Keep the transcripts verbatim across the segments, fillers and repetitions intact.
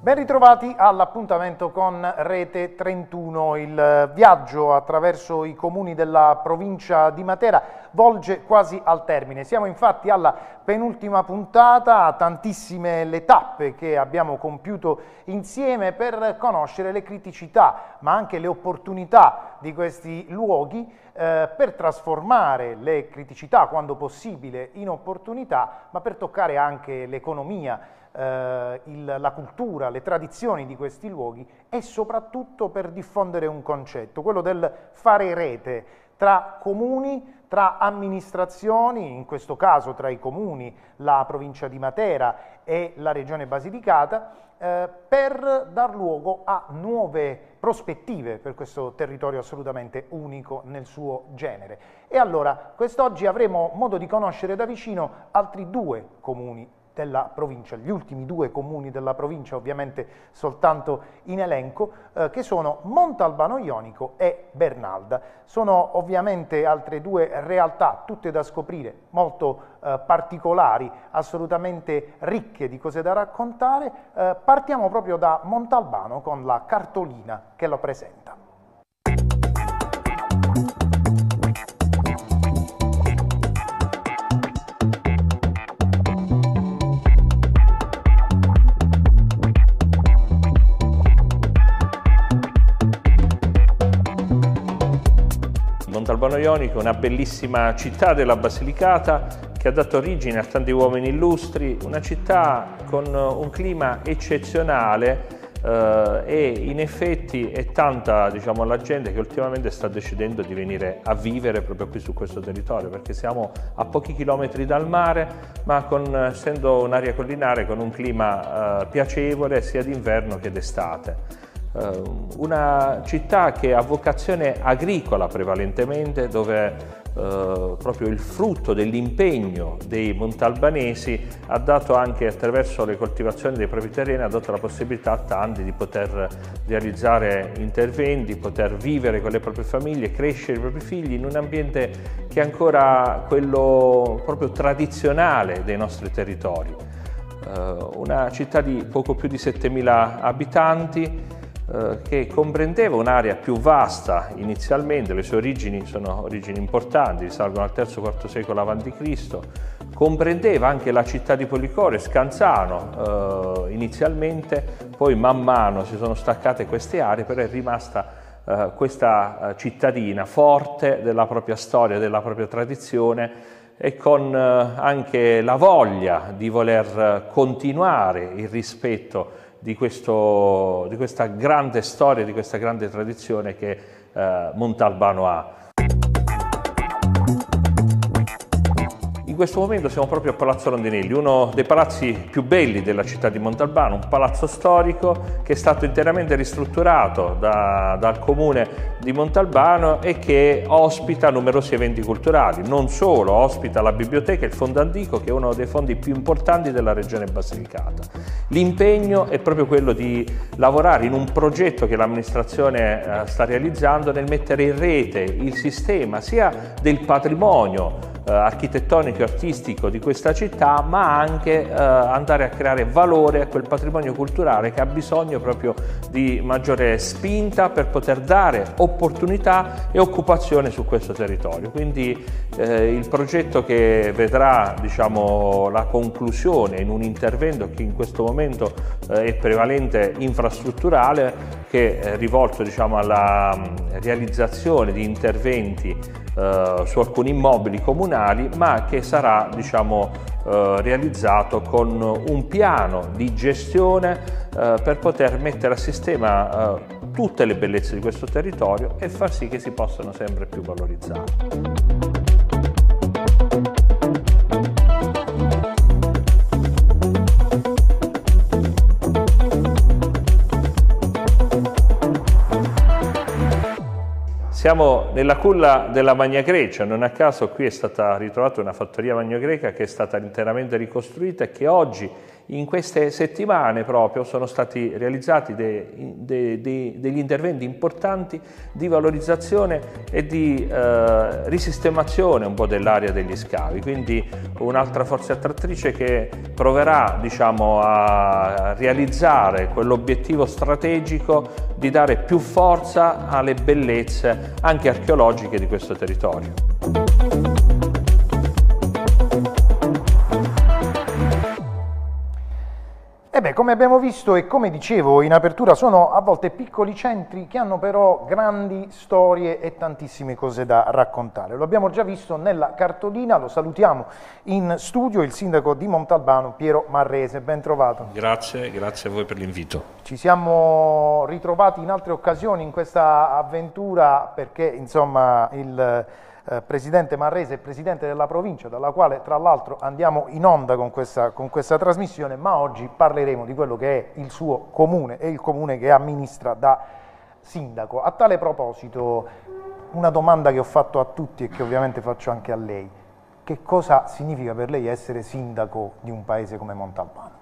Ben ritrovati all'appuntamento con Rete trentuno. Il viaggio attraverso i comuni della provincia di Matera volge quasi al termine. Siamo infatti alla penultima puntata, tantissime le tappe che abbiamo compiuto insieme per conoscere le criticità, ma anche le opportunità di questi luoghi eh, per trasformare le criticità, quando possibile, in opportunità, ma per toccare anche l'economia, Eh, il, la cultura, le tradizioni di questi luoghi e soprattutto per diffondere un concetto, quello del fare rete tra comuni, tra amministrazioni, in questo caso tra i comuni, la provincia di Matera e la regione Basilicata, eh, per dar luogo a nuove prospettive per questo territorio assolutamente unico nel suo genere. E allora, quest'oggi avremo modo di conoscere da vicino altri due comuni della provincia, gli ultimi due comuni della provincia, ovviamente soltanto in elenco, eh, che sono Montalbano Jonico e Bernalda. Sono ovviamente altre due realtà, tutte da scoprire, molto eh, particolari, assolutamente ricche di cose da raccontare. Eh, partiamo proprio da Montalbano con la cartolina che lo presenta. Montalbano Jonico è una bellissima città della Basilicata che ha dato origine a tanti uomini illustri, una città con un clima eccezionale eh, e in effetti è tanta, diciamo, la gente che ultimamente sta decidendo di venire a vivere proprio qui su questo territorio, perché siamo a pochi chilometri dal mare, ma con, essendo un'area collinare con un clima eh, piacevole sia d'inverno che d'estate. Una città che ha vocazione agricola prevalentemente, dove eh, proprio il frutto dell'impegno dei montalbanesi ha dato anche, attraverso le coltivazioni dei propri terreni, ha dato la possibilità a tanti di poter realizzare interventi, poter vivere con le proprie famiglie, crescere i propri figli in un ambiente che è ancora quello proprio tradizionale dei nostri territori. Eh, una città di poco più di settemila abitanti, che comprendeva un'area più vasta inizialmente, le sue origini sono origini importanti, risalgono al terzo quarto secolo avanti Cristo, comprendeva anche la città di Policore, Scanzano eh, inizialmente, poi man mano si sono staccate queste aree, però è rimasta eh, questa cittadina forte della propria storia, della propria tradizione, e con eh, anche la voglia di voler continuare il rispetto Di, questo, di questa grande storia, di questa grande tradizione che eh, Montalbano ha. In questo momento siamo proprio a Palazzo Rondinelli, uno dei palazzi più belli della città di Montalbano, un palazzo storico che è stato interamente ristrutturato da, dal comune di Montalbano e che ospita numerosi eventi culturali. Non solo, ospita la biblioteca, il Fondo Antico, che è uno dei fondi più importanti della regione Basilicata. L'impegno è proprio quello di lavorare in un progetto che l'amministrazione eh, sta realizzando nel mettere in rete il sistema sia del patrimonio eh, architettonico e artistico di questa città, ma anche eh, andare a creare valore a quel patrimonio culturale che ha bisogno proprio di maggiore spinta per poter dare opportunità e occupazione su questo territorio. Quindi eh, il progetto che vedrà, diciamo, la conclusione in un intervento che in questo momento eh, è prevalente infrastrutturale, che è rivolto, diciamo, alla mh, realizzazione di interventi eh, su alcuni immobili comunali, ma che sarà, diciamo, eh, realizzato con un piano di gestione eh, per poter mettere a sistema eh, tutte le bellezze di questo territorio e far sì che si possano sempre più valorizzare. Siamo nella culla della Magna Grecia, non a caso qui è stata ritrovata una fattoria magnogreca che è stata interamente ricostruita e che oggi in queste settimane proprio sono stati realizzati de, de, de, degli interventi importanti di valorizzazione e di eh, risistemazione un po' dell'area degli scavi, quindi un'altra forza attrattrice che proverà, diciamo, a realizzare quell'obiettivo strategico di dare più forza alle bellezze anche archeologiche di questo territorio. E beh, come abbiamo visto e come dicevo in apertura, sono a volte piccoli centri che hanno però grandi storie e tantissime cose da raccontare. Lo abbiamo già visto nella cartolina, lo salutiamo in studio il sindaco di Montalbano, Piero Marrese. Ben trovato. Grazie, grazie a voi per l'invito. Ci siamo ritrovati in altre occasioni in questa avventura perché, insomma, il Eh, Presidente Marrese è Presidente della provincia, dalla quale tra l'altro andiamo in onda con questa, con questa trasmissione, ma oggi parleremo di quello che è il suo comune e il comune che amministra da sindaco. A tale proposito, una domanda che ho fatto a tutti e che ovviamente faccio anche a lei: che cosa significa per lei essere sindaco di un paese come Montalbano?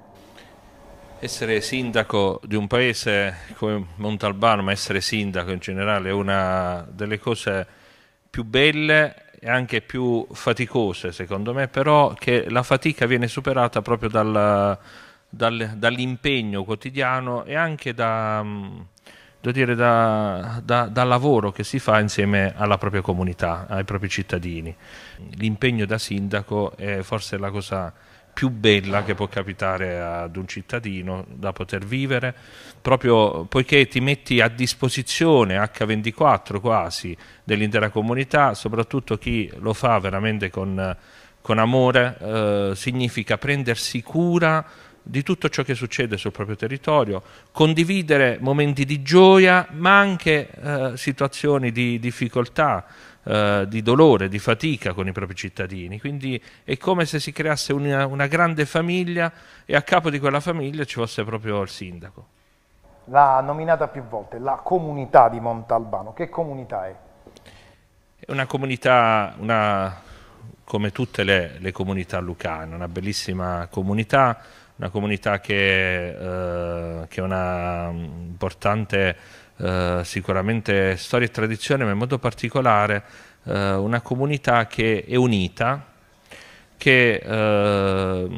Essere sindaco di un paese come Montalbano, ma essere sindaco in generale, è una delle cose più belle e anche più faticose, secondo me, però che la fatica viene superata proprio dal, dal, dall'impegno quotidiano e anche da, devo dire, da, da, dal lavoro che si fa insieme alla propria comunità, ai propri cittadini. L'impegno da sindaco è forse la cosa più bella che può capitare ad un cittadino da poter vivere, proprio poiché ti metti a disposizione acca ventiquattro quasi dell'intera comunità, soprattutto chi lo fa veramente con, con amore, eh, significa prendersi cura di tutto ciò che succede sul proprio territorio, condividere momenti di gioia ma anche eh, situazioni di difficoltà, Uh, di dolore, di fatica con i propri cittadini, quindi è come se si creasse una, una grande famiglia e a capo di quella famiglia ci fosse proprio il sindaco. L'ha nominata più volte, la comunità di Montalbano. Che comunità è? È una comunità, una, come tutte le, le comunità lucane, una bellissima comunità, una comunità che, uh, che è una importante Uh, sicuramente storia e tradizione, ma in modo particolare uh, una comunità che è unita, che uh,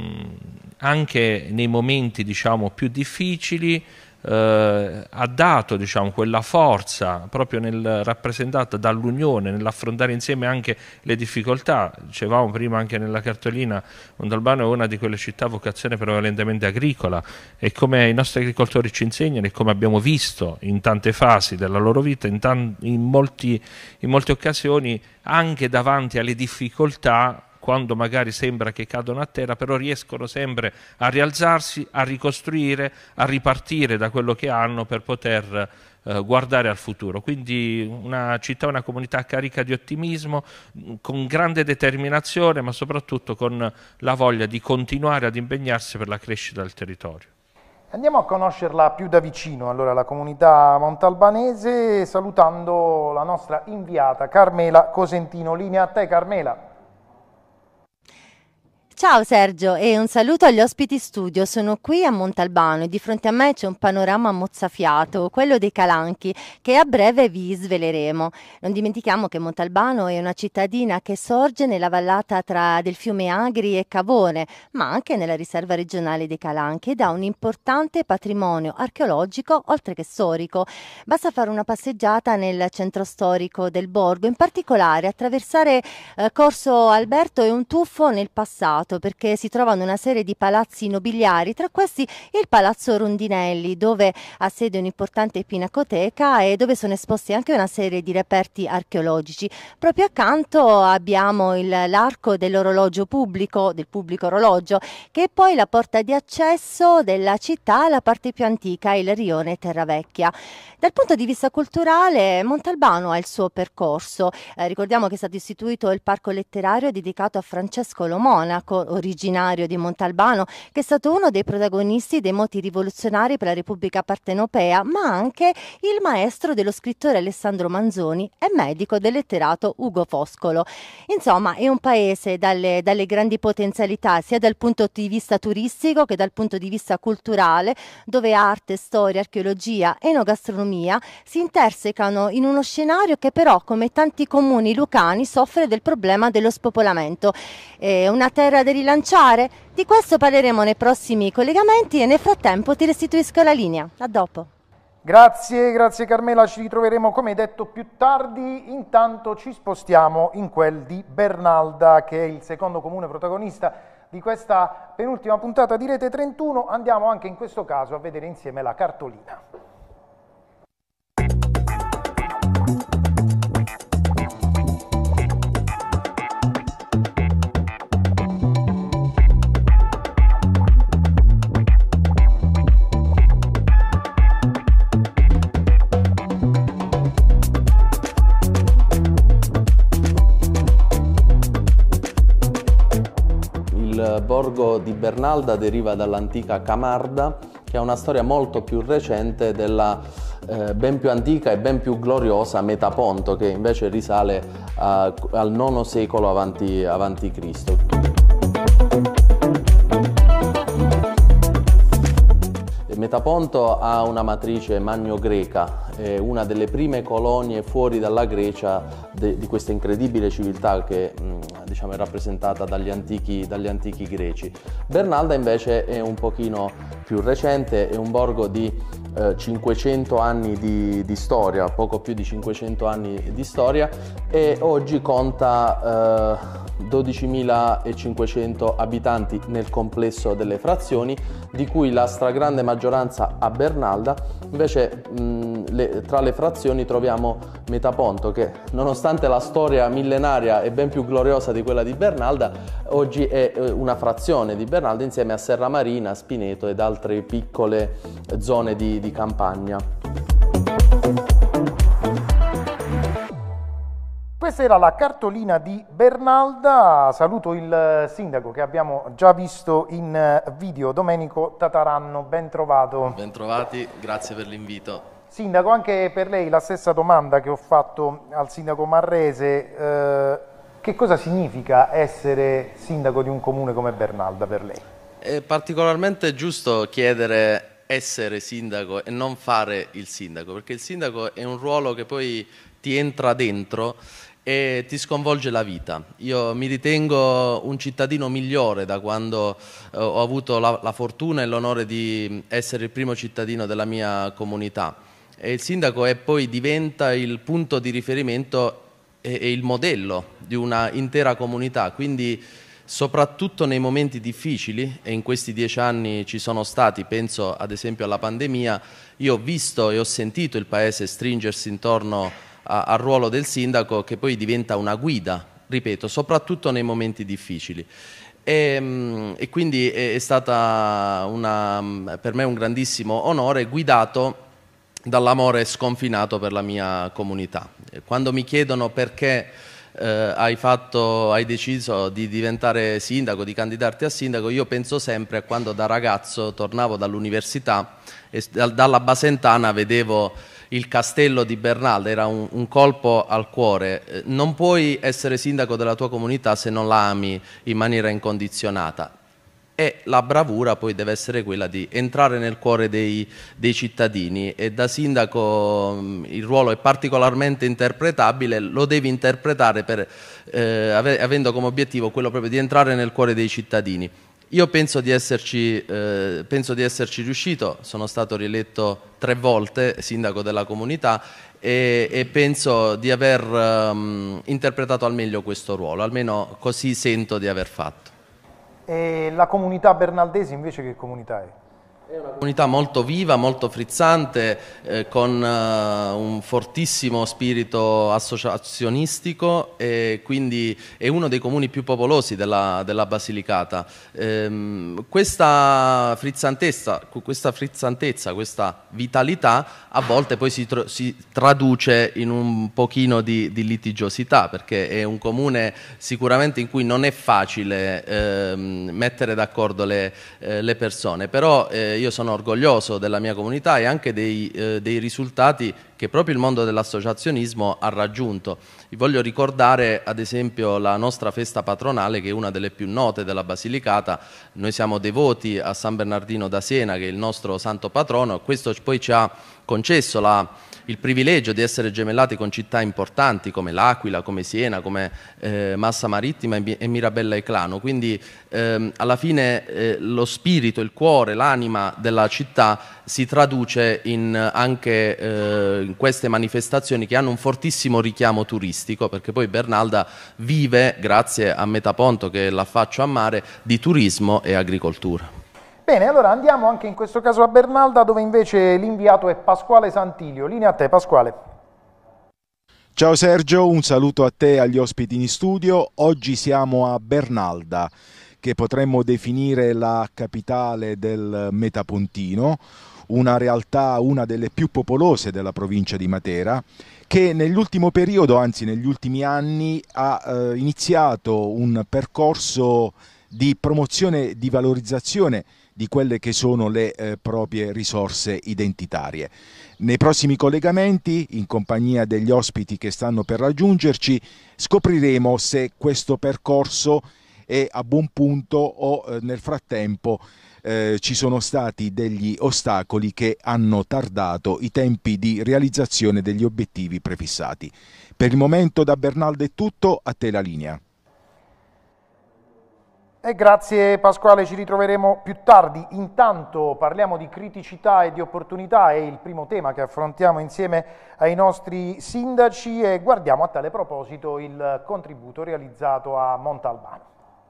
anche nei momenti, diciamo, più difficili uh, ha dato, diciamo, quella forza proprio nel, rappresentata dall'unione, nell'affrontare insieme anche le difficoltà. Dicevamo prima anche nella cartolina, Montalbano è una di quelle città a vocazione prevalentemente agricola e come i nostri agricoltori ci insegnano e come abbiamo visto in tante fasi della loro vita, in, in, molti, in molte occasioni anche davanti alle difficoltà, quando magari sembra che cadono a terra, però riescono sempre a rialzarsi, a ricostruire, a ripartire da quello che hanno per poter eh, guardare al futuro. Quindi una città, una comunità carica di ottimismo, con grande determinazione, ma soprattutto con la voglia di continuare ad impegnarsi per la crescita del territorio. Andiamo a conoscerla più da vicino, allora, la comunità montalbanese, salutando la nostra inviata Carmela Cosentino. Linea a te, Carmela. Ciao Sergio e un saluto agli ospiti studio. Sono qui a Montalbano e di fronte a me c'è un panorama mozzafiato, quello dei Calanchi, che a breve vi sveleremo. Non dimentichiamo che Montalbano è una cittadina che sorge nella vallata tra del fiume Agri e Cavone, ma anche nella riserva regionale dei Calanchi, ed ha un importante patrimonio archeologico oltre che storico. Basta fare una passeggiata nel centro storico del borgo, in particolare attraversare eh, Corso Alberto e un tuffo nel passato, perché si trovano una serie di palazzi nobiliari, tra questi il Palazzo Rondinelli, dove ha sede un'importante pinacoteca e dove sono esposti anche una serie di reperti archeologici. Proprio accanto abbiamo l'arco dell'orologio pubblico, del pubblico orologio, che è poi la porta di accesso della città, la parte più antica, il rione Terravecchia. Dal punto di vista culturale, Montalbano ha il suo percorso. Eh, ricordiamo che è stato istituito il parco letterario dedicato a Francesco Lo Monaco sindaco originario di Montalbano, che è stato uno dei protagonisti dei moti rivoluzionari per la Repubblica Partenopea, ma anche il maestro dello scrittore Alessandro Manzoni e medico del letterato Ugo Foscolo. Insomma, è un paese dalle, dalle grandi potenzialità, sia dal punto di vista turistico che dal punto di vista culturale, dove arte, storia, archeologia, enogastronomia si intersecano in uno scenario che però, come tanti comuni lucani, soffre del problema dello spopolamento. È una terra da rilanciare? Di questo parleremo nei prossimi collegamenti e nel frattempo ti restituisco la linea. A dopo. Grazie, grazie Carmela, ci ritroveremo come detto più tardi. Intanto ci spostiamo in quel di Bernalda, che è il secondo comune protagonista di questa penultima puntata di Rete trentuno. Andiamo anche in questo caso a vedere insieme la cartolina. Il borgo di Bernalda deriva dall'antica Camarda, che ha una storia molto più recente della eh, ben più antica e ben più gloriosa Metaponto, che invece risale a, al nono secolo avanti, avanti Cristo. Metaponto ha una matrice magno-greca, è una delle prime colonie fuori dalla Grecia de, di questa incredibile civiltà che mh, diciamo, è rappresentata dagli antichi, dagli antichi greci. Bernalda invece è un pochino più recente, è un borgo di eh, cinquecento anni di, di storia, poco più di cinquecento anni di storia, e oggi conta eh, dodicimilacinquecento abitanti nel complesso delle frazioni, di cui la stragrande maggioranza a Bernalda. Invece mh, le, tra le frazioni troviamo Metaponto, che nonostante la storia millenaria e ben più gloriosa di quella di Bernalda, oggi è una frazione di Bernalda insieme a Serramarina, Spineto ed altre piccole zone di, di campagna. Questa era la cartolina di Bernalda. Saluto il sindaco che abbiamo già visto in video, Domenico Tataranno. Ben trovato. Ben trovati, grazie per l'invito. Sindaco, anche per lei la stessa domanda che ho fatto al sindaco Marrese. Eh, che cosa significa essere sindaco di un comune come Bernalda per lei? È particolarmente giusto chiedere essere sindaco e non fare il sindaco, perché il sindaco è un ruolo che poi ti entra dentro e ti sconvolge la vita. Io mi ritengo un cittadino migliore da quando eh, ho avuto la, la fortuna e l'onore di essere il primo cittadino della mia comunità, e il sindaco è poi diventa il punto di riferimento e, e il modello di una intera comunità, quindi soprattutto nei momenti difficili, e in questi dieci anni ci sono stati, penso ad esempio alla pandemia, io ho visto e ho sentito il paese stringersi intorno al ruolo del sindaco, che poi diventa una guida, ripeto, soprattutto nei momenti difficili. E, e quindi è stata una, per me un grandissimo onore, guidato dall'amore sconfinato per la mia comunità. Quando mi chiedono perché eh, hai, fatto, hai deciso di diventare sindaco, di candidarti a sindaco, io penso sempre a quando da ragazzo tornavo dall'università e dalla Basentana vedevo il castello di Bernalda, era un, un colpo al cuore. Non puoi essere sindaco della tua comunità se non la ami in maniera incondizionata, e la bravura poi deve essere quella di entrare nel cuore dei, dei cittadini, e da sindaco mh, il ruolo è particolarmente interpretabile, lo devi interpretare per, eh, ave, avendo come obiettivo quello proprio di entrare nel cuore dei cittadini. Io penso di esserci, eh, penso di esserci riuscito, sono stato rieletto tre volte sindaco della comunità e, e penso di aver um, interpretato al meglio questo ruolo, almeno così sento di aver fatto. E la comunità bernaldese invece che comunità è? È una comunità molto viva, molto frizzante, eh, con uh, un fortissimo spirito associazionistico, e quindi è uno dei comuni più popolosi della, della Basilicata. Ehm, questa frizzantezza, questa frizzantezza, questa vitalità a volte poi si, tr si traduce in un pochino di, di litigiosità, perché è un comune sicuramente in cui non è facile ehm, mettere d'accordo le, eh, le persone, però eh, io sono orgoglioso della mia comunità e anche dei, eh, dei risultati che proprio il mondo dell'associazionismo ha raggiunto. Vi voglio ricordare ad esempio la nostra festa patronale, che è una delle più note della Basilicata. Noi siamo devoti a San Bernardino da Siena, che è il nostro santo patrono. Questo poi ci ha concesso la, il privilegio di essere gemellati con città importanti come L'Aquila, come Siena, come eh, Massa Marittima e, e Mirabella Eclano. Quindi ehm, alla fine eh, lo spirito, il cuore, l'anima della città si traduce in, anche eh, in queste manifestazioni che hanno un fortissimo richiamo turistico, perché poi Bernalda vive, grazie a Metaponto che l'affaccio a mare, di turismo e agricoltura. Bene, allora andiamo anche in questo caso a Bernalda, dove invece l'inviato è Pasquale Santilio. Linea a te, Pasquale. Ciao Sergio, un saluto a te e agli ospiti in studio. Oggi siamo a Bernalda, che potremmo definire la capitale del Metapontino, una realtà, una delle più popolose della provincia di Matera, che nell'ultimo periodo, anzi negli ultimi anni, ha eh, iniziato un percorso di promozione, di valorizzazione di quelle che sono le eh, proprie risorse identitarie. Nei prossimi collegamenti, in compagnia degli ospiti che stanno per raggiungerci, scopriremo se questo percorso è a buon punto o eh, nel frattempo eh, ci sono stati degli ostacoli che hanno tardato i tempi di realizzazione degli obiettivi prefissati. Per il momento da Bernalda è tutto, a te la linea. E grazie Pasquale, ci ritroveremo più tardi. Intanto parliamo di criticità e di opportunità, è il primo tema che affrontiamo insieme ai nostri sindaci e guardiamo a tale proposito il contributo realizzato a Montalbano.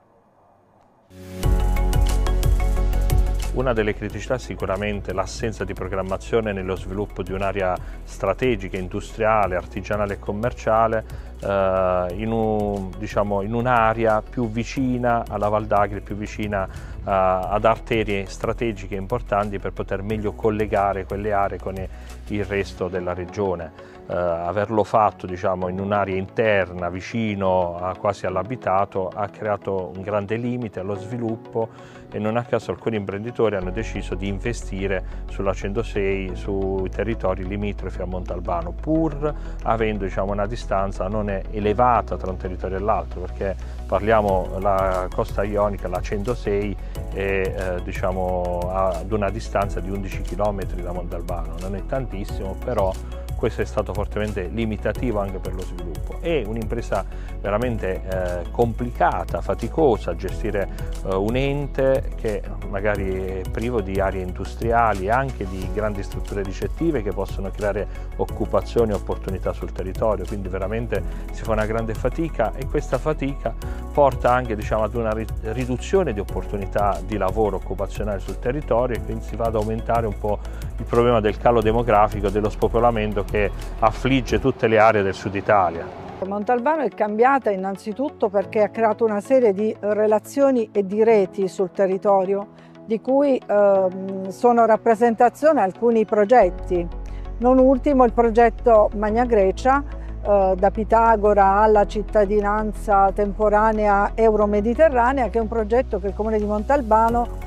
Una delle criticità è sicuramente l'assenza di programmazione nello sviluppo di un'area strategica, industriale, artigianale e commerciale eh, in, un, diciamo, in un'area più vicina alla Val d'Agri, più vicina eh, ad arterie strategiche importanti per poter meglio collegare quelle aree con il resto della regione. Eh, averlo fatto diciamo, in un'area interna, vicino a, quasi all'abitato, ha creato un grande limite allo sviluppo e non a caso alcuni imprenditori hanno deciso di investire sulla centosei sui territori limitrofi a Montalbano, pur avendo diciamo, una distanza non elevata tra un territorio e l'altro, perché parliamo la costa ionica, la centosei è eh, diciamo, ad una distanza di undici chilometri da Montalbano, non è tantissimo, però questo è stato fortemente limitativo anche per lo sviluppo. È un'impresa veramente eh, complicata, faticosa, gestire eh, un ente che magari è privo di aree industriali e anche di grandi strutture ricettive che possono creare occupazione e opportunità sul territorio, quindi veramente si fa una grande fatica e questa fatica porta anche diciamo, ad una riduzione di opportunità di lavoro occupazionale sul territorio e quindi si va ad aumentare un po' il problema del calo demografico, dello spopolamento che affligge tutte le aree del sud Italia. Montalbano è cambiata innanzitutto perché ha creato una serie di relazioni e di reti sul territorio, di cui eh, sono rappresentazione alcuni progetti, non ultimo il progetto Magna Grecia, eh, da Pitagora alla cittadinanza temporanea euro-mediterranea, che è un progetto che il Comune di Montalbano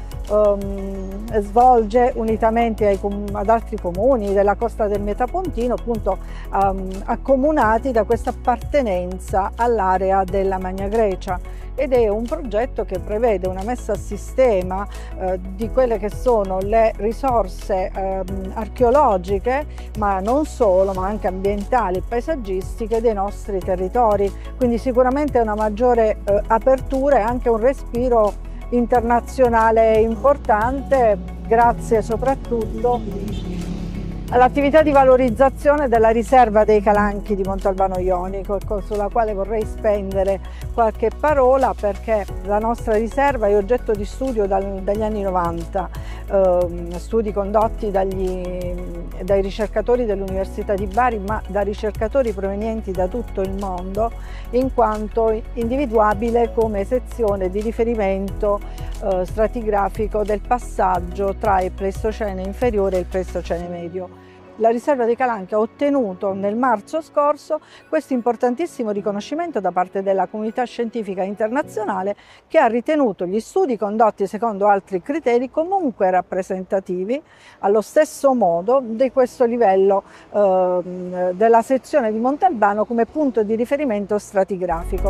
Um, svolge unitamente ai, ad altri comuni della costa del Metapontino, appunto um, accomunati da questa appartenenza all'area della Magna Grecia, ed è un progetto che prevede una messa a sistema eh, di quelle che sono le risorse eh, archeologiche, ma non solo, ma anche ambientali e paesaggistiche dei nostri territori, quindi sicuramente una maggiore eh, apertura e anche un respiro internazionale importante, grazie soprattutto all'attività di valorizzazione della riserva dei Calanchi di Montalbano Ionico, sulla quale vorrei spendere qualche parola, perché la nostra riserva è oggetto di studio dal, dagli anni novanta. eh, studi condotti dagli, dai ricercatori dell'Università di Bari, ma da ricercatori provenienti da tutto il mondo, in quanto individuabile come sezione di riferimento eh, stratigrafico del passaggio tra il Pleistocene inferiore e il Pleistocene medio. La riserva dei Calanchi ha ottenuto nel marzo scorso questo importantissimo riconoscimento da parte della comunità scientifica internazionale, che ha ritenuto gli studi condotti secondo altri criteri comunque rappresentativi allo stesso modo di questo livello eh, della sezione di Montalbano come punto di riferimento stratigrafico.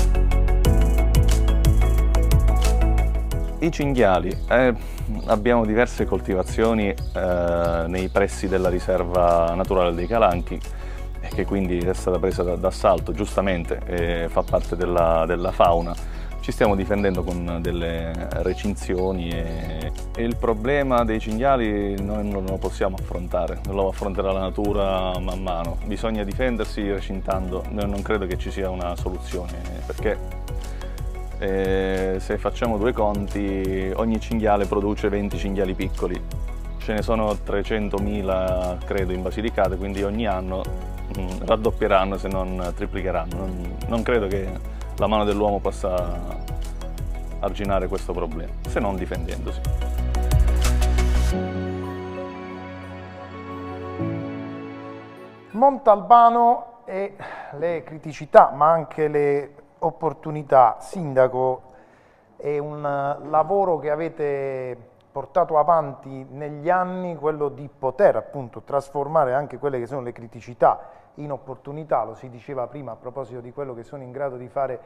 I cinghiali, eh, abbiamo diverse coltivazioni eh, nei pressi della riserva naturale dei Calanchi, e che quindi è stata presa d'assalto, giustamente, eh, fa parte della, della fauna. Ci stiamo difendendo con delle recinzioni e, e il problema dei cinghiali noi non lo possiamo affrontare, lo affronterà la natura man mano. Bisogna difendersi recintando, non credo che ci sia una soluzione, perché E se facciamo due conti, ogni cinghiale produce venti cinghiali piccoli, ce ne sono trecentomila credo in Basilicata, quindi ogni anno mh, raddoppieranno se non triplicheranno. Non, non credo che la mano dell'uomo possa arginare questo problema, se non difendendosi. Montalbano e le criticità, ma anche le opportunità. Sindaco, è un lavoro che avete portato avanti negli anni, quello di poter appunto trasformare anche quelle che sono le criticità in opportunità. Lo si diceva prima a proposito di quello che sono in grado di fare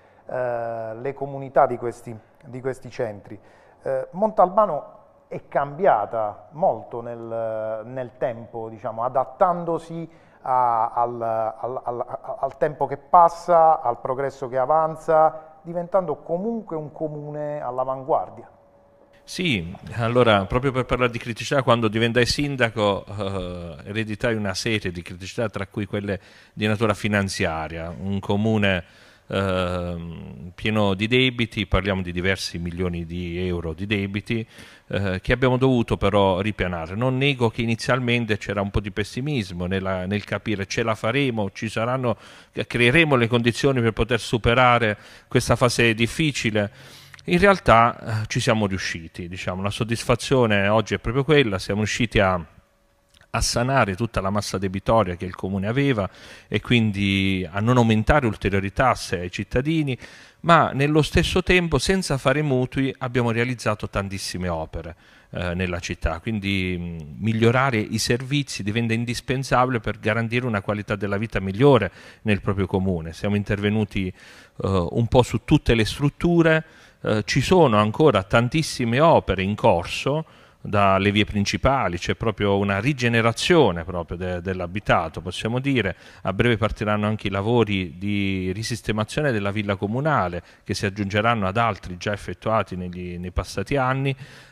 eh, le comunità di questi, di questi centri. Eh, Montalbano è cambiata molto nel, nel tempo, diciamo, adattandosi A, al, al, al, al tempo che passa, al progresso che avanza, diventando comunque un comune all'avanguardia. Sì, allora proprio per parlare di criticità, quando diventai sindaco eh, ereditai una serie di criticità, tra cui quelle di natura finanziaria, un comune eh, pieno di debiti, parliamo di diversi milioni di euro di debiti, Eh, che abbiamo dovuto però ripianare. Non nego che inizialmente c'era un po' di pessimismo nella, nel capire ce la faremo, ci saranno, creeremo le condizioni per poter superare questa fase difficile. In realtà eh, ci siamo riusciti, diciamo, la soddisfazione oggi è proprio quella, siamo riusciti a a sanare tutta la massa debitoria che il Comune aveva e quindi a non aumentare ulteriori tasse ai cittadini, ma nello stesso tempo, senza fare mutui, abbiamo realizzato tantissime opere eh, nella città, quindi mh, migliorare i servizi diventa indispensabile per garantire una qualità della vita migliore nel proprio Comune. Siamo intervenuti eh, un po' su tutte le strutture, eh, ci sono ancora tantissime opere in corso, dalle vie principali, c'è proprio una rigenerazione proprio de, dell'abitato, possiamo dire. A breve partiranno anche i lavori di risistemazione della villa comunale, che si aggiungeranno ad altri già effettuati negli, nei passati anni.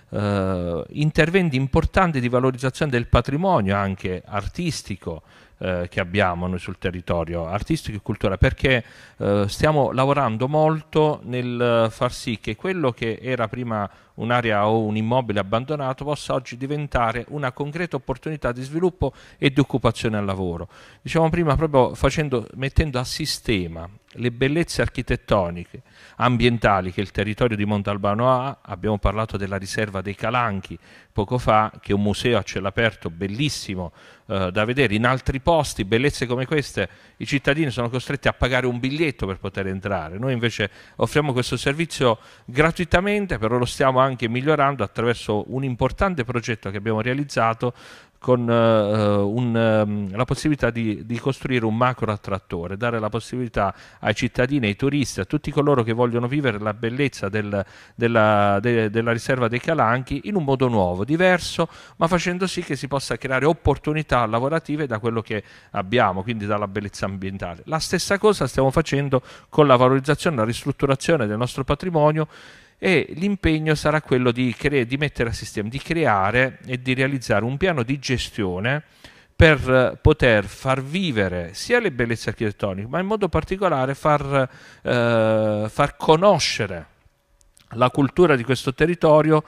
Eh, interventi importanti di valorizzazione del patrimonio anche artistico eh, che abbiamo noi sul territorio, artistico e culturale, perché eh, stiamo lavorando molto nel far sì che quello che era prima un'area o un immobile abbandonato possa oggi diventare una concreta opportunità di sviluppo e di occupazione al lavoro. Diciamo prima, proprio facendo, mettendo a sistema le bellezze architettoniche, ambientali che il territorio di Montalbano ha. Abbiamo parlato della riserva dei Calanchi poco fa, che è un museo a cielo aperto bellissimo eh, da vedere. In altri posti, bellezze come queste, i cittadini sono costretti a pagare un biglietto per poter entrare. Noi invece offriamo questo servizio gratuitamente, però lo stiamo anche migliorando attraverso un importante progetto che abbiamo realizzato con uh, un, um, la possibilità di, di costruire un macro attrattore, dare la possibilità ai cittadini, ai turisti, a tutti coloro che vogliono vivere la bellezza del, della, de, della riserva dei Calanchi in un modo nuovo, diverso, ma facendo sì che si possa creare opportunità lavorative da quello che abbiamo, quindi dalla bellezza ambientale. La stessa cosa stiamo facendo con la valorizzazione e la ristrutturazione del nostro patrimonio, e l'impegno sarà quello di, di mettere a sistema, di creare e di realizzare un piano di gestione per poter far vivere sia le bellezze architettoniche, ma in modo particolare far, eh, far conoscere la cultura di questo territorio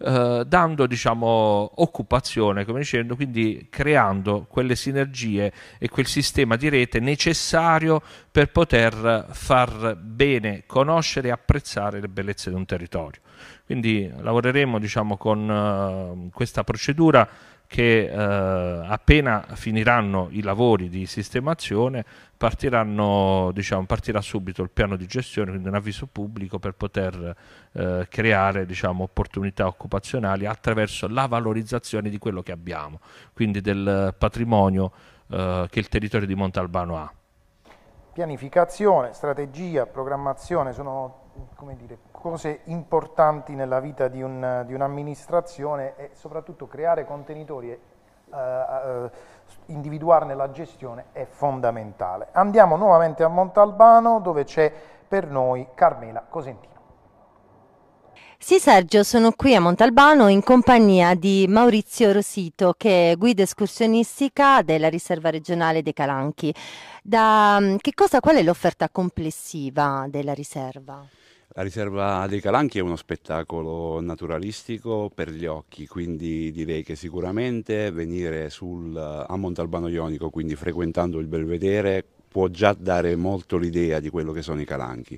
eh, dando diciamo, occupazione, come dicendo, quindi creando quelle sinergie e quel sistema di rete necessario per poter far bene conoscere e apprezzare le bellezze di un territorio. Quindi lavoreremo diciamo, con uh, questa procedura che uh, appena finiranno i lavori di sistemazione partiranno, diciamo, partirà subito il piano di gestione, quindi un avviso pubblico per poter uh, creare diciamo, opportunità occupazionali attraverso la valorizzazione di quello che abbiamo, quindi del patrimonio uh, che il territorio di Montalbano ha. Pianificazione, strategia, programmazione sono, come dire, cose importanti nella vita di, un, di un'amministrazione e soprattutto creare contenitori e uh, uh, individuarne la gestione è fondamentale. Andiamo nuovamente a Montalbano dove c'è per noi Carmela Cosentino. Sì Sergio, sono qui a Montalbano in compagnia di Maurizio Rosito che è guida escursionistica della riserva regionale dei Calanchi. Da, che cosa, qual è l'offerta complessiva della riserva? La riserva dei Calanchi è uno spettacolo naturalistico per gli occhi, quindi direi che sicuramente venire sul, a Montalbano Jonico, quindi frequentando il Belvedere, può già dare molto l'idea di quello che sono i Calanchi.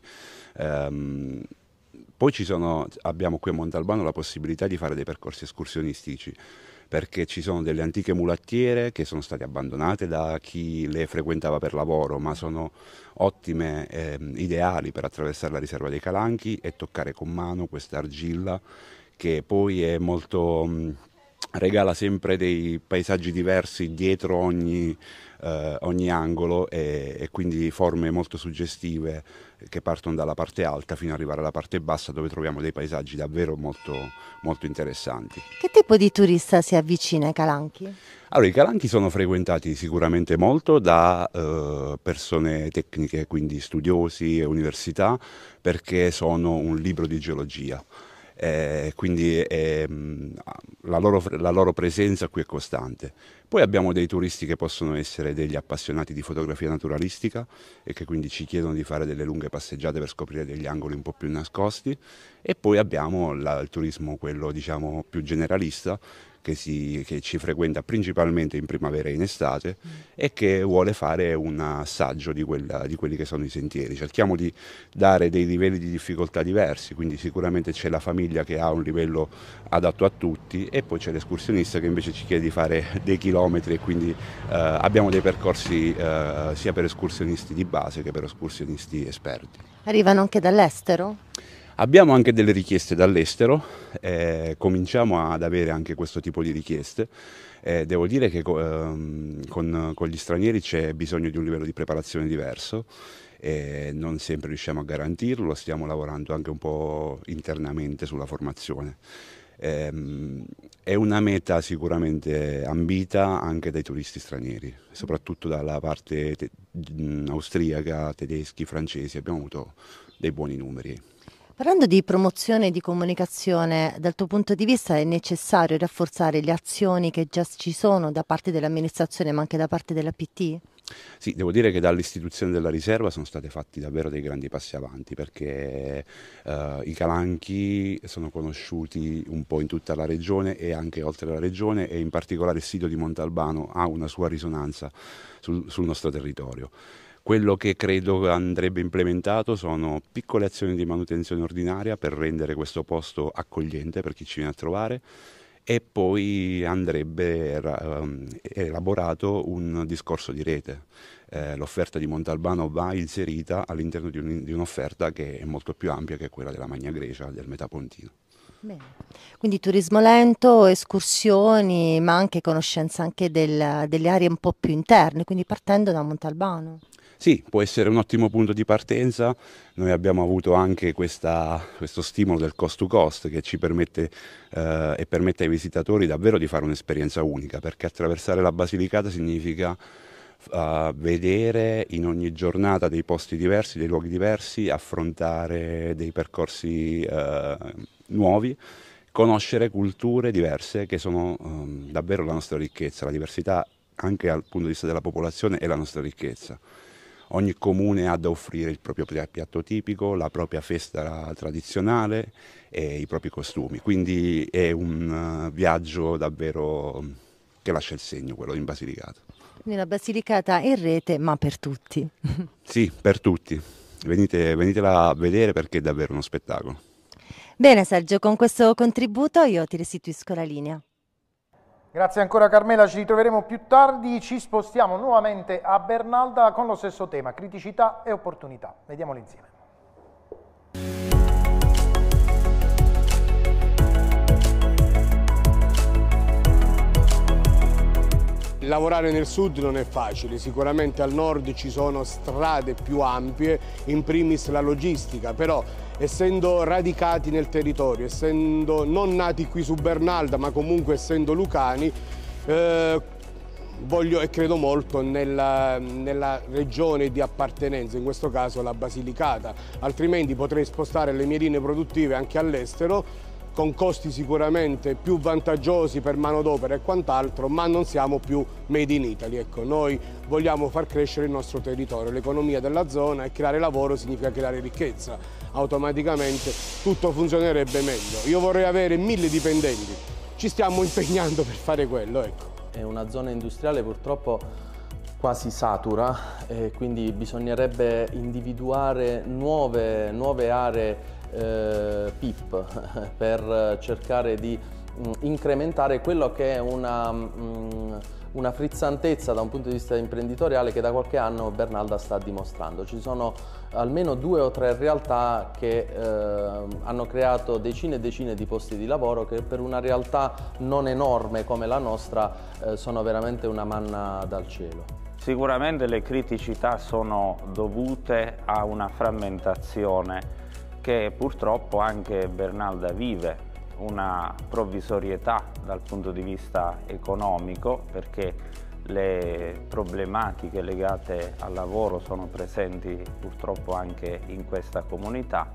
Um, Poi ci sono, abbiamo qui a Montalbano la possibilità di fare dei percorsi escursionistici, perché ci sono delle antiche mulattiere che sono state abbandonate da chi le frequentava per lavoro, ma sono ottime, eh, ideali per attraversare la riserva dei Calanchi e toccare con mano questa argilla che poi è molto, mh, regala sempre dei paesaggi diversi dietro ogni, eh, ogni angolo e, e quindi forme molto suggestive che partono dalla parte alta fino ad arrivare alla parte bassa dove troviamo dei paesaggi davvero molto, molto interessanti. Che tipo di turista si avvicina ai Calanchi? Allora, i Calanchi sono frequentati sicuramente molto da eh, persone tecniche, quindi studiosi e università, perché sono un libro di geologia. Eh, quindi eh, la, loro, la loro presenza qui è costante. Poi abbiamo dei turisti che possono essere degli appassionati di fotografia naturalistica e che quindi ci chiedono di fare delle lunghe passeggiate per scoprire degli angoli un po' più nascosti, e poi abbiamo la, il turismo, quello diciamo più generalista, che, si, che ci frequenta principalmente in primavera e in estate mm. e che vuole fare un assaggio di, quella, di quelli che sono i sentieri. Cerchiamo di dare dei livelli di difficoltà diversi, quindi sicuramente c'è la famiglia che ha un livello adatto a tutti e poi c'è l'escursionista che invece ci chiede di fare dei chilometri e quindi eh, abbiamo dei percorsi eh, sia per escursionisti di base che per escursionisti esperti. Arrivano anche dall'estero? Abbiamo anche delle richieste dall'estero, eh, cominciamo ad avere anche questo tipo di richieste. Eh, devo dire che ehm, con, con gli stranieri c'è bisogno di un livello di preparazione diverso, eh, non sempre riusciamo a garantirlo, stiamo lavorando anche un po' internamente sulla formazione. Eh, è una meta sicuramente ambita anche dai turisti stranieri, soprattutto dalla parte te- austriaca, tedeschi, francesi, abbiamo avuto dei buoni numeri. Parlando di promozione e di comunicazione, dal tuo punto di vista è necessario rafforzare le azioni che già ci sono da parte dell'amministrazione ma anche da parte della P T? Sì, devo dire che dall'istituzione della riserva sono stati fatti davvero dei grandi passi avanti, perché eh, i Calanchi sono conosciuti un po' in tutta la regione e anche oltre la regione, e in particolare il sito di Montalbano ha una sua risonanza sul, sul nostro territorio. Quello che credo andrebbe implementato sono piccole azioni di manutenzione ordinaria per rendere questo posto accogliente per chi ci viene a trovare, e poi andrebbe um, elaborato un discorso di rete. Eh, l'offerta di Montalbano va inserita all'interno di, un, di un'offerta che è molto più ampia, che è quella della Magna Grecia, del Metapontino. Bene. Quindi turismo lento, escursioni, ma anche conoscenza anche del, delle aree un po' più interne, quindi partendo da Montalbano. Sì, può essere un ottimo punto di partenza. Noi abbiamo avuto anche questa, questo stimolo del cost to cost che ci permette eh, e permette ai visitatori davvero di fare un'esperienza unica, perché attraversare la Basilicata significa uh, vedere in ogni giornata dei posti diversi, dei luoghi diversi, affrontare dei percorsi uh, nuovi, conoscere culture diverse che sono um, davvero la nostra ricchezza. La diversità anche dal punto di vista della popolazione è la nostra ricchezza. ogni comune ha da offrire il proprio piatto tipico, la propria festa tradizionale e i propri costumi, quindi è un viaggio davvero che lascia il segno, quello in Basilicata. Quindi la Basilicata in rete, ma per tutti. Sì, per tutti. Venite, venitela a vedere perché è davvero uno spettacolo. Bene Sergio, con questo contributo io ti restituisco la linea. Grazie ancora Carmela, ci ritroveremo più tardi, ci spostiamo nuovamente a Bernalda con lo stesso tema, criticità e opportunità. Vediamolo insieme. Lavorare nel sud non è facile, sicuramente al nord ci sono strade più ampie, in primis la logistica, però essendo radicati nel territorio, essendo non nati qui su Bernalda ma comunque essendo lucani, eh, voglio e credo molto nella, nella regione di appartenenza, in questo caso la Basilicata, altrimenti potrei spostare le mie linee produttive anche all'estero, con costi sicuramente più vantaggiosi per manodopera e quant'altro, ma non siamo più made in Italy. Ecco, noi vogliamo far crescere il nostro territorio, l'economia della zona, e creare lavoro significa creare ricchezza. Automaticamente tutto funzionerebbe meglio. Io vorrei avere mille dipendenti, ci stiamo impegnando per fare quello. Ecco. È una zona industriale purtroppo quasi satura e quindi bisognerebbe individuare nuove, nuove aree Eh, P I P per cercare di mh, incrementare quello che è una, mh, una frizzantezza da un punto di vista imprenditoriale che da qualche anno Bernalda sta dimostrando. Ci sono almeno due o tre realtà che eh, hanno creato decine e decine di posti di lavoro che per una realtà non enorme come la nostra eh, sono veramente una manna dal cielo. Sicuramente le criticità sono dovute a una frammentazione che purtroppo anche Bernalda vive, una provvisorietà dal punto di vista economico, perché le problematiche legate al lavoro sono presenti purtroppo anche in questa comunità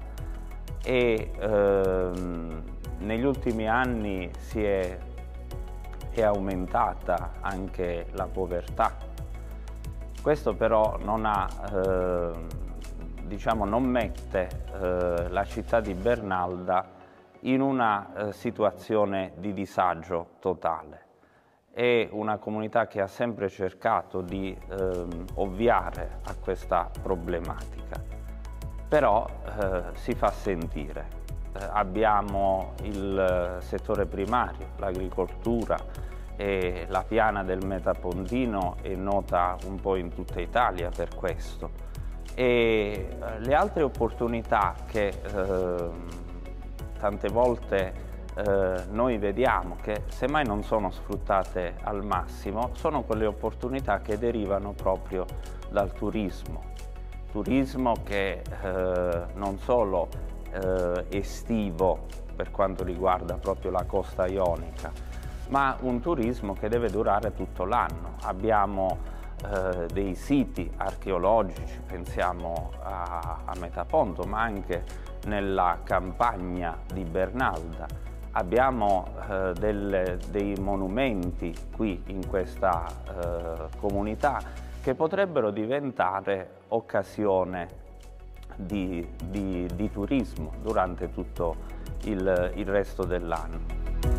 e ehm, negli ultimi anni si è, è aumentata anche la povertà. Questo però non ha ehm, diciamo, non mette eh, la città di Bernalda in una eh, situazione di disagio totale. È una comunità che ha sempre cercato di eh, ovviare a questa problematica, però eh, si fa sentire. Eh, abbiamo il settore primario, l'agricoltura, e la piana del Metapontino è nota un po' in tutta Italia per questo. E le altre opportunità che eh, tante volte eh, noi vediamo che semmai non sono sfruttate al massimo sono quelle opportunità che derivano proprio dal turismo. Turismo che eh, non solo eh, estivo per quanto riguarda proprio la costa ionica, ma un turismo che deve durare tutto l'anno. Abbiamo Eh, dei siti archeologici, pensiamo a, a Metaponto, ma anche nella campagna di Bernalda. Abbiamo eh, delle, dei monumenti qui in questa eh, comunità che potrebbero diventare occasione di, di, di turismo durante tutto il, il resto dell'anno.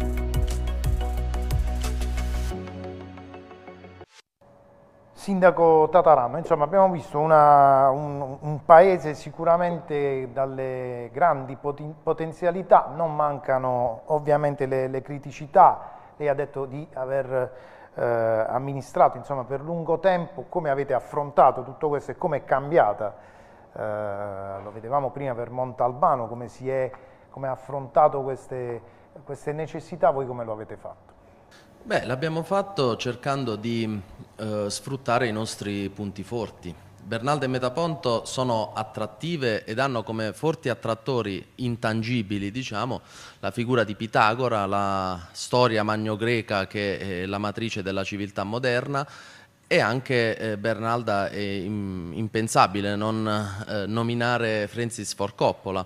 Sindaco Tatarama, insomma abbiamo visto una, un, un paese sicuramente dalle grandi poten potenzialità, non mancano ovviamente le, le criticità. Lei ha detto di aver eh, amministrato insomma, per lungo tempo. Come avete affrontato tutto questo e come è cambiata? Eh, lo vedevamo prima per Montalbano, come si è come ha affrontato queste, queste necessità, voi come lo avete fatto? Beh, l'abbiamo fatto cercando di eh, sfruttare i nostri punti forti. Bernalda e Metaponto sono attrattive ed hanno come forti attrattori intangibili, diciamo, la figura di Pitagora, la storia magno-greca che è la matrice della civiltà moderna, e anche eh, Bernalda è im impensabile non eh, nominare Francis Ford Coppola,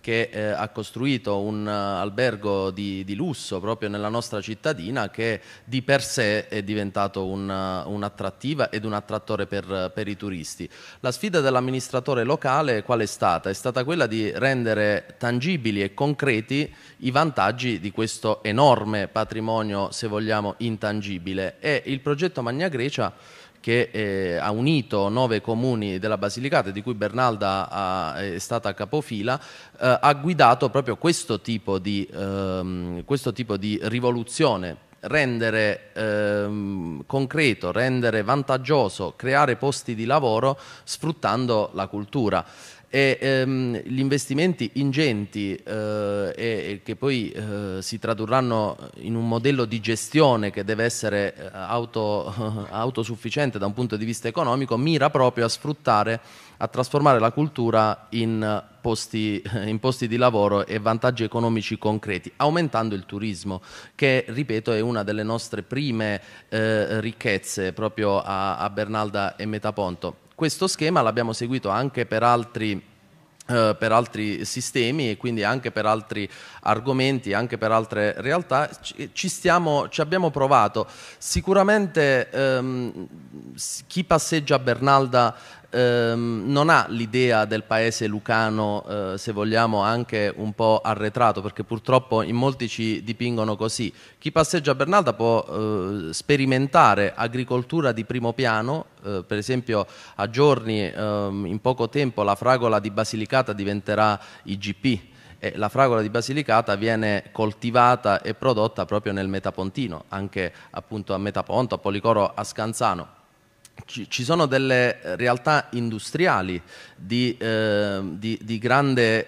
che eh, ha costruito un uh, albergo di, di lusso proprio nella nostra cittadina, che di per sé è diventato un, uh, un'attrattiva ed un attrattore per, per i turisti. La sfida dell'amministratore locale qual è stata? È stata quella di rendere tangibili e concreti i vantaggi di questo enorme patrimonio, se vogliamo, intangibile, e il progetto Magna Grecia, che eh, ha unito nove comuni della Basilicata, di cui Bernalda ha, è stata capofila, eh, ha guidato proprio questo tipo di, ehm, questo tipo di rivoluzione: rendere ehm, concreto, rendere vantaggioso, creare posti di lavoro sfruttando la cultura. E ehm, gli investimenti ingenti eh, e, e che poi eh, si tradurranno in un modello di gestione che deve essere eh, auto, autosufficiente da un punto di vista economico, mira proprio a sfruttare, a trasformare la cultura in posti, in posti di lavoro e vantaggi economici concreti, aumentando il turismo, che, ripeto, è una delle nostre prime eh, ricchezze proprio a, a Bernalda e Metaponto. Questo schema l'abbiamo seguito anche per altri, eh, per altri sistemi, e quindi anche per altri argomenti, anche per altre realtà. Ci, ci, stiamo, ci abbiamo provato. Sicuramente ehm, chi passeggia a Bernalda ehm, non ha l'idea del paese lucano, eh, se vogliamo, anche un po' arretrato, perché purtroppo in molti ci dipingono così. Chi passeggia a Bernalda può eh, sperimentare agricoltura di primo piano. Eh, per esempio, a giorni, ehm, in poco tempo, la fragola di Basilicata diventerà I G P. E la fragola di Basilicata viene coltivata e prodotta proprio nel Metapontino, anche appunto a Metaponto, a Policoro, a Scanzano. Ci, ci sono delle realtà industriali di, eh, di, di grande,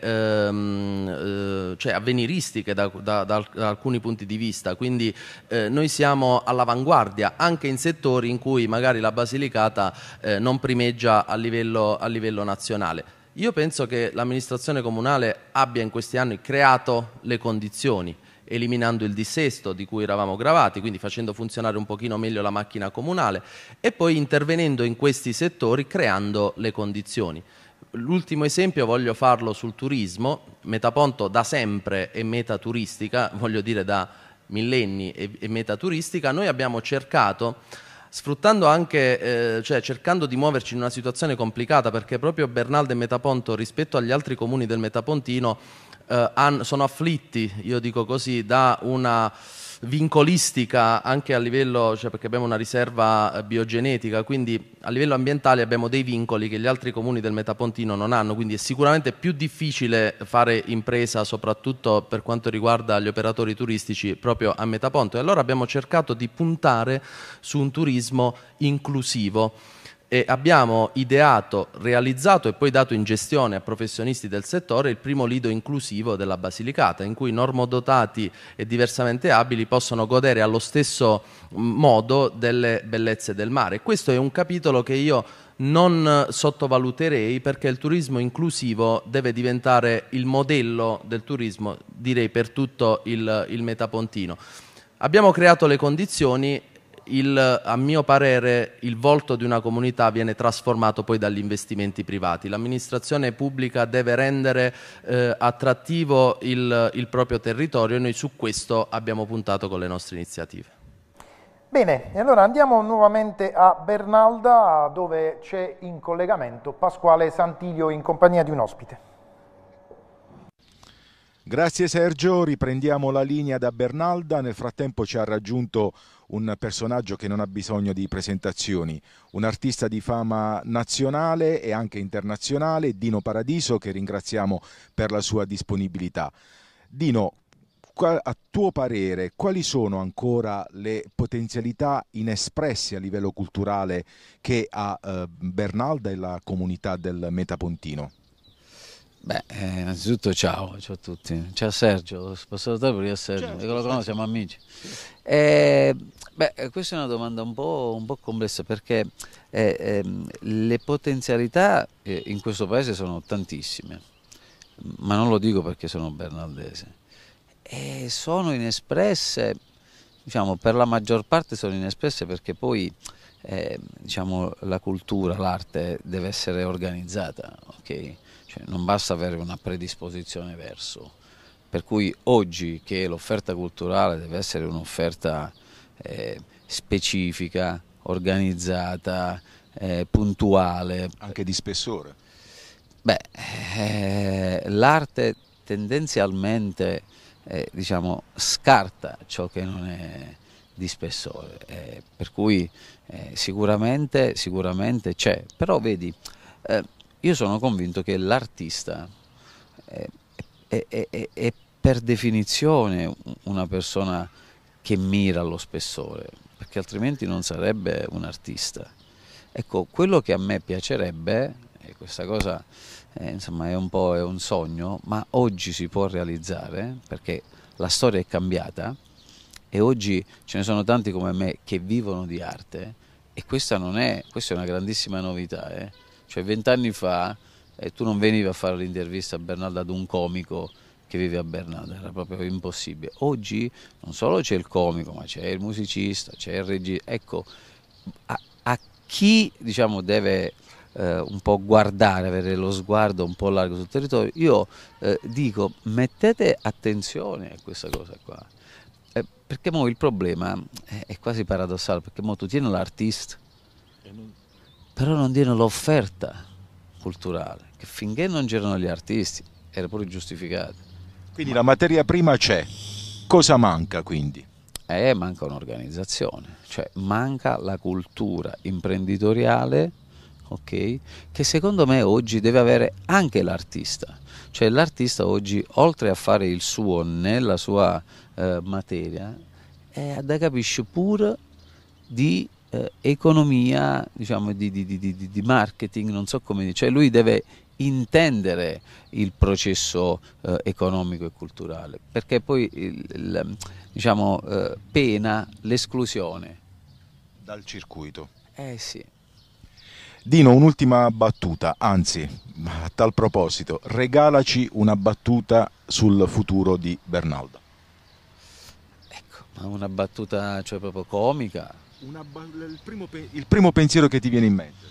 ehm, eh, cioè avveniristiche da, da, da, da alcuni punti di vista, quindi eh, noi siamo all'avanguardia anche in settori in cui magari la Basilicata eh, non primeggia a livello, a livello nazionale. Io penso che l'amministrazione comunale abbia in questi anni creato le condizioni, eliminando il dissesto di cui eravamo gravati, quindi facendo funzionare un pochino meglio la macchina comunale, e poi intervenendo in questi settori creando le condizioni. L'ultimo esempio voglio farlo sul turismo. Metaponto da sempre è meta turistica, voglio dire da millenni è, è meta turistica. Noi abbiamo cercato, sfruttando anche, eh, cioè cercando di muoverci in una situazione complicata, perché proprio Bernalda e Metaponto rispetto agli altri comuni del Metapontino eh, han, sono afflitti, io dico così, da una vincolistica anche a livello, cioè perché abbiamo una riserva eh, biogenetica, quindi a livello ambientale abbiamo dei vincoli che gli altri comuni del Metapontino non hanno, quindi è sicuramente più difficile fare impresa, soprattutto per quanto riguarda gli operatori turistici, proprio a Metaponto. E allora abbiamo cercato di puntare su un turismo inclusivo e abbiamo ideato, realizzato e poi dato in gestione a professionisti del settore il primo lido inclusivo della Basilicata, in cui normodotati e diversamente abili possono godere allo stesso modo delle bellezze del mare. Questo è un capitolo che io non sottovaluterei, perché il turismo inclusivo deve diventare il modello del turismo, direi, per tutto il, il Metapontino. Abbiamo creato le condizioni. Il, a mio parere il volto di una comunità viene trasformato poi dagli investimenti privati. L'amministrazione pubblica deve rendere eh, attrattivo il, il proprio territorio, e noi su questo abbiamo puntato con le nostre iniziative. Bene, e allora andiamo nuovamente a Bernalda, dove c'è in collegamento Pasquale Santilio in compagnia di un ospite. Grazie Sergio, riprendiamo la linea da Bernalda. Nel frattempo ci ha raggiunto un personaggio che non ha bisogno di presentazioni, un artista di fama nazionale e anche internazionale, Dino Paradiso, che ringraziamo per la sua disponibilità. Dino, a tuo parere, quali sono ancora le potenzialità inespresse a livello culturale che ha eh, Bernalda e la comunità del Metapontino? Beh, eh, innanzitutto ciao, ciao a tutti. Ciao Sergio, posso salutare pure io a Sergio, certo, lo conosco, siamo amici. Eh, beh, questa è una domanda un po', un po' complessa, perché eh, eh, le potenzialità eh, in questo paese sono tantissime, ma non lo dico perché sono bernaldese. E sono inespresse, diciamo, per la maggior parte sono inespresse perché poi eh, diciamo, la cultura, l'arte deve essere organizzata, ok? cioè, non basta avere una predisposizione verso. Per cui oggi che l'offerta culturale deve essere un'offerta eh, specifica, organizzata, eh, puntuale. Anche di spessore. Beh, eh, l'arte tendenzialmente eh, diciamo, scarta ciò che non è di spessore, eh, per cui eh, sicuramente, sicuramente c'è, però vedi, eh, io sono convinto che l'artista è, è, è, è per definizione una persona che mira allo spessore, perché altrimenti non sarebbe un artista. Ecco, quello che a me piacerebbe, e questa cosa eh, insomma è un po' è un sogno, ma oggi si può realizzare, perché la storia è cambiata, e oggi ce ne sono tanti come me che vivono di arte, e questa non è, questa è una grandissima novità. Eh? Cioè vent'anni fa eh, tu non venivi a fare l'intervista a Bernalda ad un comico che vive a Bernalda, era proprio impossibile. Oggi non solo c'è il comico, ma c'è il musicista, c'è il regista. Ecco, a, a chi diciamo deve eh, un po' guardare, avere lo sguardo un po' largo sul territorio, io eh, dico mettete attenzione a questa cosa qua. Eh, perché mo il problema è, è quasi paradossale, perché mo tu tieni l'artista, però non tieni l'offerta culturale, che finché non c'erano gli artisti era pure giustificato. Quindi Ma... la materia prima c'è, cosa manca quindi? Eh, manca un'organizzazione, cioè manca la cultura imprenditoriale, ok, che secondo me oggi deve avere anche l'artista. Cioè l'artista oggi, oltre a fare il suo nella sua eh, materia, eh, da capisce pure di eh, economia, diciamo di, di, di, di, di marketing, non so come dire, cioè lui deve intendere il processo eh, economico e culturale, perché poi il, il, diciamo eh, pena l'esclusione dal circuito. Eh sì. Dino, un'ultima battuta, anzi, a tal proposito, regalaci una battuta sul futuro di Bernalda. Ecco, ma una battuta, cioè proprio comica? Una, il, primo pe- il primo pensiero che ti viene in mente?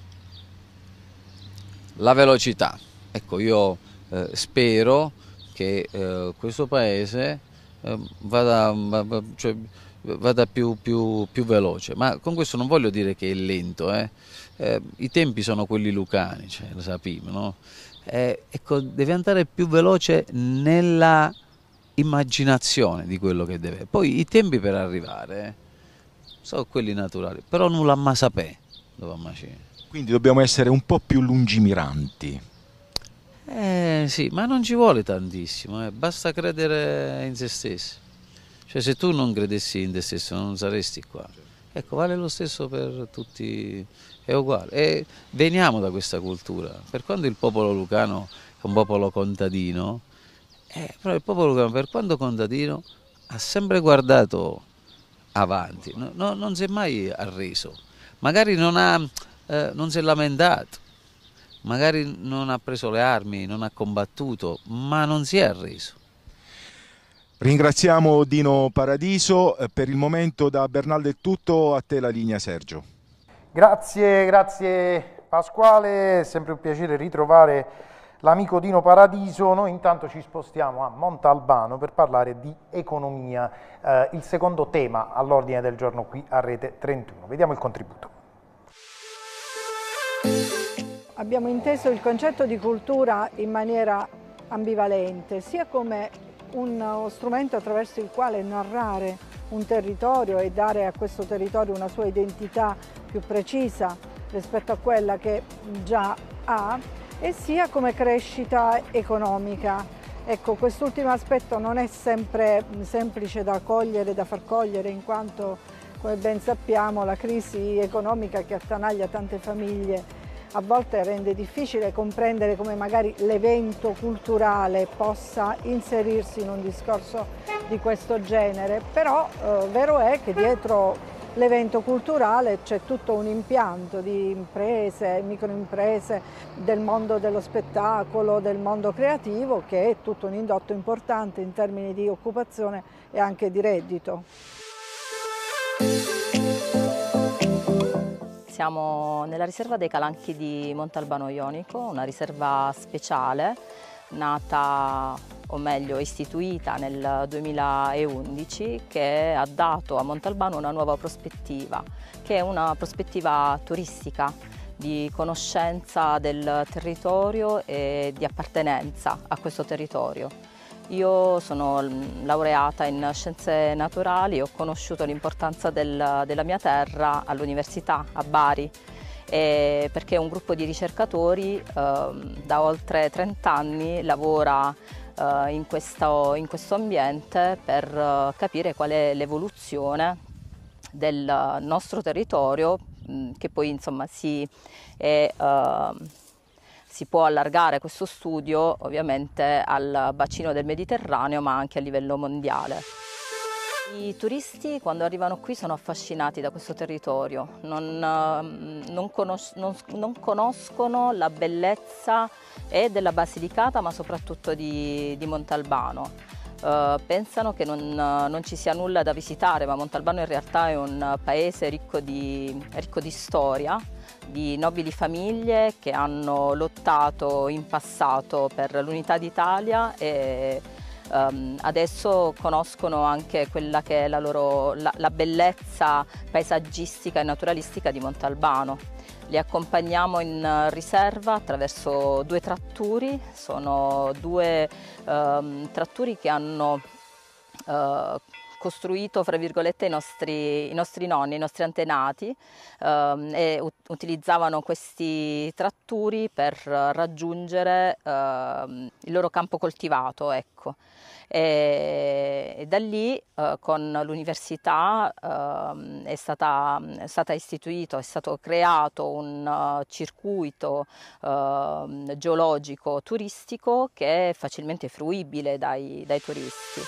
La velocità. Ecco, io eh, spero che eh, questo paese eh, vada, va, cioè, vada più, più, più veloce, ma con questo non voglio dire che è lento, eh. Eh, i tempi sono quelli lucani, cioè, lo sappiamo, no? Eh, ecco, deve andare più veloce nella immaginazione di quello che deve. Poi i tempi per arrivare eh, sono quelli naturali, però non la mai sapere dove andare. Quindi dobbiamo essere un po' più lungimiranti. Eh sì, ma non ci vuole tantissimo, eh. Basta credere in se stessi. Cioè se tu non credessi in te stesso non saresti qua. Ecco, vale lo stesso per tutti, è uguale. E veniamo da questa cultura. Per quando il popolo lucano è un popolo contadino, eh, però il popolo lucano, per quando contadino, ha sempre guardato avanti, no, no, non si è mai arreso. Magari non, ha, eh, non si è lamentato, magari non ha preso le armi, non ha combattuto, ma non si è arreso. Ringraziamo Dino Paradiso, per il momento da Bernalda è tutto, a te la linea Sergio. Grazie, grazie Pasquale, è sempre un piacere ritrovare l'amico Dino Paradiso. Noi intanto ci spostiamo a Montalbano per parlare di economia, eh, il secondo tema all'ordine del giorno qui a Rete trentuno. Vediamo il contributo. Abbiamo inteso il concetto di cultura in maniera ambivalente, sia come uno strumento attraverso il quale narrare un territorio e dare a questo territorio una sua identità più precisa rispetto a quella che già ha, e sia come crescita economica. Ecco, quest'ultimo aspetto non è sempre semplice da cogliere, da far cogliere, in quanto, come ben sappiamo, la crisi economica che attanaglia tante famiglie a volte rende difficile comprendere come magari l'evento culturale possa inserirsi in un discorso di questo genere, però eh, vero è che dietro l'evento culturale c'è tutto un impianto di imprese, microimprese, del mondo dello spettacolo, del mondo creativo, che è tutto un indotto importante in termini di occupazione e anche di reddito. Siamo nella riserva dei Calanchi di Montalbano Jonico, una riserva speciale nata, o meglio istituita nel duemilaundici, che ha dato a Montalbano una nuova prospettiva, che è una prospettiva turistica, di conoscenza del territorio e di appartenenza a questo territorio. Io sono laureata in scienze naturali, ho conosciuto l'importanza del, della mia terra all'università a Bari, e perché un gruppo di ricercatori eh, da oltre trenta anni lavora eh, in, questo, in questo ambiente per eh, capire qual è l'evoluzione del nostro territorio, mh, che poi insomma si è... Eh, Si può allargare questo studio ovviamente al bacino del Mediterraneo, ma anche a livello mondiale. I turisti quando arrivano qui sono affascinati da questo territorio, non, non, conos non, non conoscono la bellezza e della Basilicata, ma soprattutto di, di Montalbano. Uh, pensano che non, non ci sia nulla da visitare, ma Montalbano in realtà è un paese ricco di, ricco di storia, di nobili famiglie che hanno lottato in passato per l'unità d'Italia e um, adesso conoscono anche quella che è la, loro, la, la bellezza paesaggistica e naturalistica di Montalbano. Li accompagniamo in riserva attraverso due tratturi, sono due um, tratturi che hanno uh, costruito, fra virgolette, i nostri, i nostri nonni, i nostri antenati um, e utilizzavano questi tratturi per raggiungere uh, il loro campo coltivato, ecco. E, e da lì uh, con l'università uh, è, stata, è stata istituito, è stato creato un uh, circuito uh, geologico turistico che è facilmente fruibile dai, dai turisti.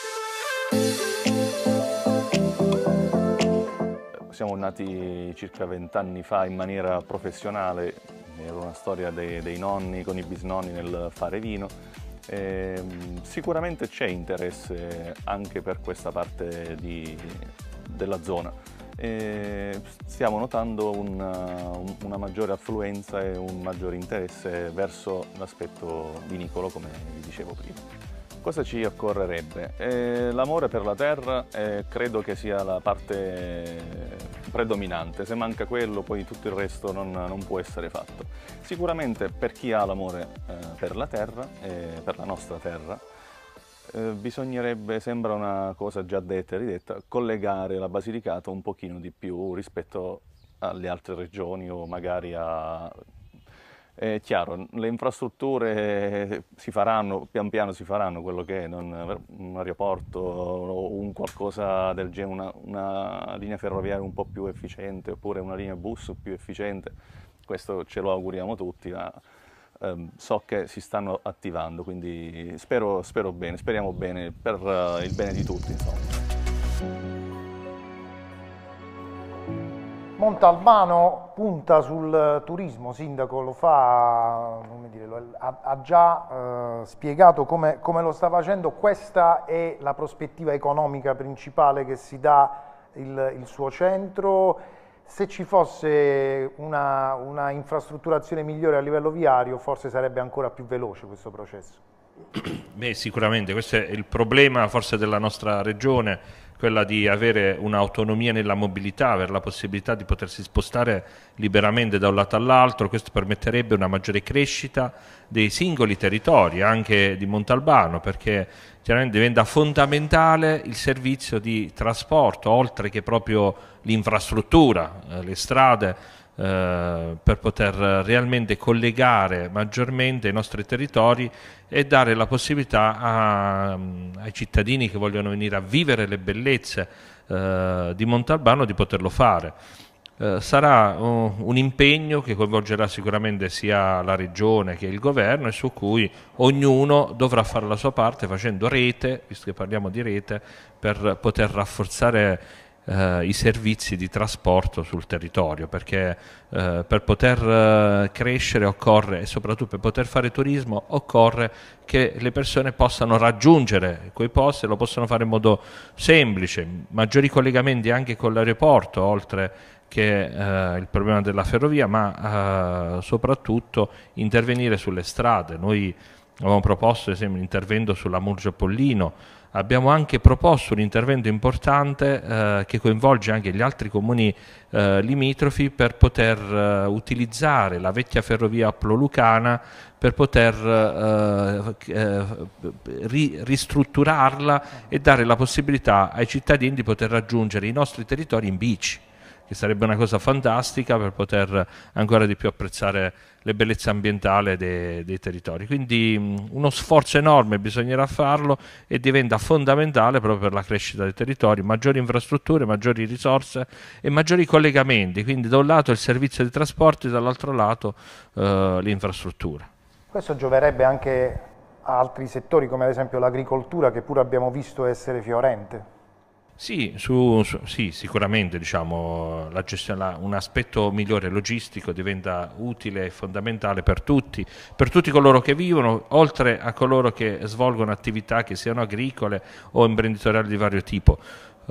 Siamo nati circa vent'anni fa in maniera professionale, era una storia dei, dei nonni con i bisnonni nel fare vino. E sicuramente c'è interesse anche per questa parte di, della zona. E stiamo notando una, una maggiore affluenza e un maggiore interesse verso l'aspetto vinicolo, come vi dicevo prima. Cosa ci occorrerebbe? Eh, l'amore per la terra eh, credo che sia la parte predominante, se manca quello poi tutto il resto non, non può essere fatto. Sicuramente per chi ha l'amore eh, per la terra, eh, per la nostra terra, eh, bisognerebbe, sembra una cosa già detta e ridetta, collegare la Basilicata un pochino di più rispetto alle altre regioni o magari a... È chiaro, le infrastrutture si faranno, pian piano si faranno, quello che è, non, un aeroporto o un qualcosa del genere, una, una linea ferroviaria un po' più efficiente oppure una linea bus più efficiente, questo ce lo auguriamo tutti, ma ehm, so che si stanno attivando, quindi spero, spero bene, speriamo bene per uh, il bene di tutti, insomma. Montalbano punta sul turismo, Sindaco, lo fa, come dire, lo, ha, ha già eh, spiegato come, come lo sta facendo. Questa è la prospettiva economica principale che si dà il, il suo centro. Se ci fosse una, una infrastrutturazione migliore a livello viario, forse sarebbe ancora più veloce questo processo. Beh, sicuramente, questo è il problema forse della nostra regione, quella di avere un'autonomia nella mobilità, avere la possibilità di potersi spostare liberamente da un lato all'altro. Questo permetterebbe una maggiore crescita dei singoli territori, anche di Montalbano, perché chiaramente diventa fondamentale il servizio di trasporto, oltre che proprio l'infrastruttura, eh, le strade, eh, per poter realmente collegare maggiormente i nostri territori e dare la possibilità a, ai cittadini che vogliono venire a vivere le bellezze eh, di Montalbano di poterlo fare. Eh, sarà uh, un impegno che coinvolgerà sicuramente sia la Regione che il Governo e su cui ognuno dovrà fare la sua parte facendo rete, visto che parliamo di rete, per poter rafforzare Uh, i servizi di trasporto sul territorio, perché uh, per poter uh, crescere occorre, e soprattutto per poter fare turismo, occorre che le persone possano raggiungere quei posti e lo possano fare in modo semplice, maggiori collegamenti anche con l'aeroporto, oltre che è eh, il problema della ferrovia, ma eh, soprattutto intervenire sulle strade. Noi avevamo proposto ad esempio un intervento sulla Murgia Pollino, abbiamo anche proposto un intervento importante eh, che coinvolge anche gli altri comuni eh, limitrofi per poter eh, utilizzare la vecchia ferrovia Aplo-Lucana per poter eh, eh, ri ristrutturarla e dare la possibilità ai cittadini di poter raggiungere i nostri territori in bici, che sarebbe una cosa fantastica per poter ancora di più apprezzare le bellezze ambientali dei, dei territori. Quindi mh, uno sforzo enorme bisognerà farlo e diventa fondamentale proprio per la crescita dei territori, maggiori infrastrutture, maggiori risorse e maggiori collegamenti, quindi da un lato il servizio di trasporti, dall'altro lato eh, l'infrastruttura. Questo gioverebbe anche a altri settori come ad esempio l'agricoltura, che pure abbiamo visto essere fiorente. Sì, su, su, sì, sicuramente diciamo, la gestione, la, un aspetto migliore logistico diventa utile e fondamentale per tutti, per tutti coloro che vivono, oltre a coloro che svolgono attività che siano agricole o imprenditoriali di vario tipo.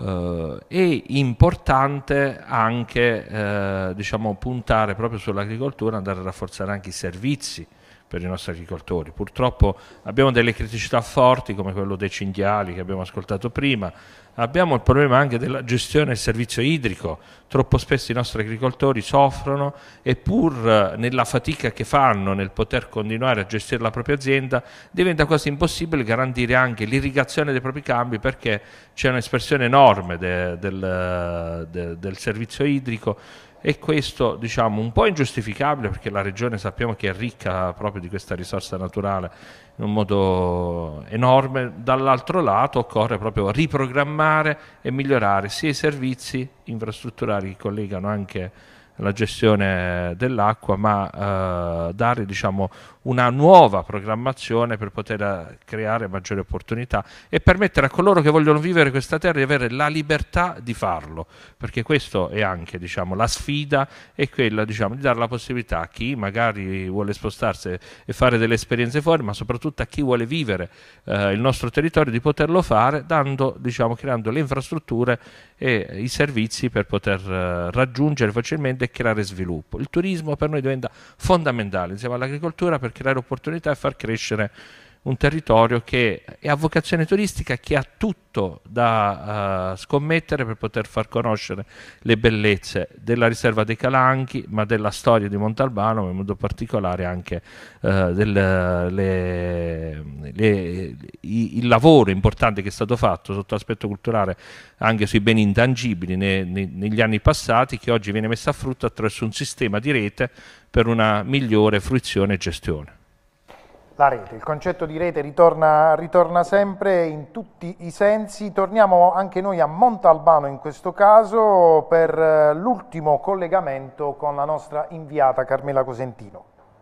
Uh, è importante anche uh, diciamo, puntare proprio sull'agricoltura, andare a rafforzare anche i servizi per i nostri agricoltori. Purtroppo abbiamo delle criticità forti come quello dei cinghiali che abbiamo ascoltato prima, abbiamo il problema anche della gestione del servizio idrico, troppo spesso i nostri agricoltori soffrono e pur nella fatica che fanno nel poter continuare a gestire la propria azienda diventa quasi impossibile garantire anche l'irrigazione dei propri campi, perché c'è un'espressione enorme de, del, de, del servizio idrico. E questo diciamo un po' ingiustificabile, perché la regione sappiamo che è ricca proprio di questa risorsa naturale in un modo enorme. Dall'altro lato occorre proprio riprogrammare e migliorare sia i servizi infrastrutturali che collegano anche la gestione dell'acqua, ma eh, dare diciamo, una nuova programmazione per poter creare maggiori opportunità e permettere a coloro che vogliono vivere questa terra di avere la libertà di farlo, perché questo è anche diciamo, la sfida, è quella diciamo, di dare la possibilità a chi magari vuole spostarsi e fare delle esperienze fuori, ma soprattutto a chi vuole vivere eh, il nostro territorio di poterlo fare, dando, diciamo, creando le infrastrutture e i servizi per poter eh, raggiungere facilmente e creare sviluppo. Il turismo per noi diventa fondamentale insieme all'agricoltura per creare opportunità e far crescere un territorio che è a vocazione turistica, che ha tutto da uh, scommettere per poter far conoscere le bellezze della riserva dei Calanchi, ma della storia di Montalbano, ma in modo particolare anche uh, del, le, le, i, il lavoro importante che è stato fatto sotto l'aspetto culturale anche sui beni intangibili ne, ne, negli anni passati, che oggi viene messo a frutto attraverso un sistema di rete per una migliore fruizione e gestione. La rete, il concetto di rete ritorna, ritorna sempre in tutti i sensi. Torniamo anche noi a Montalbano in questo caso per l'ultimo collegamento con la nostra inviata Carmela Cosentino.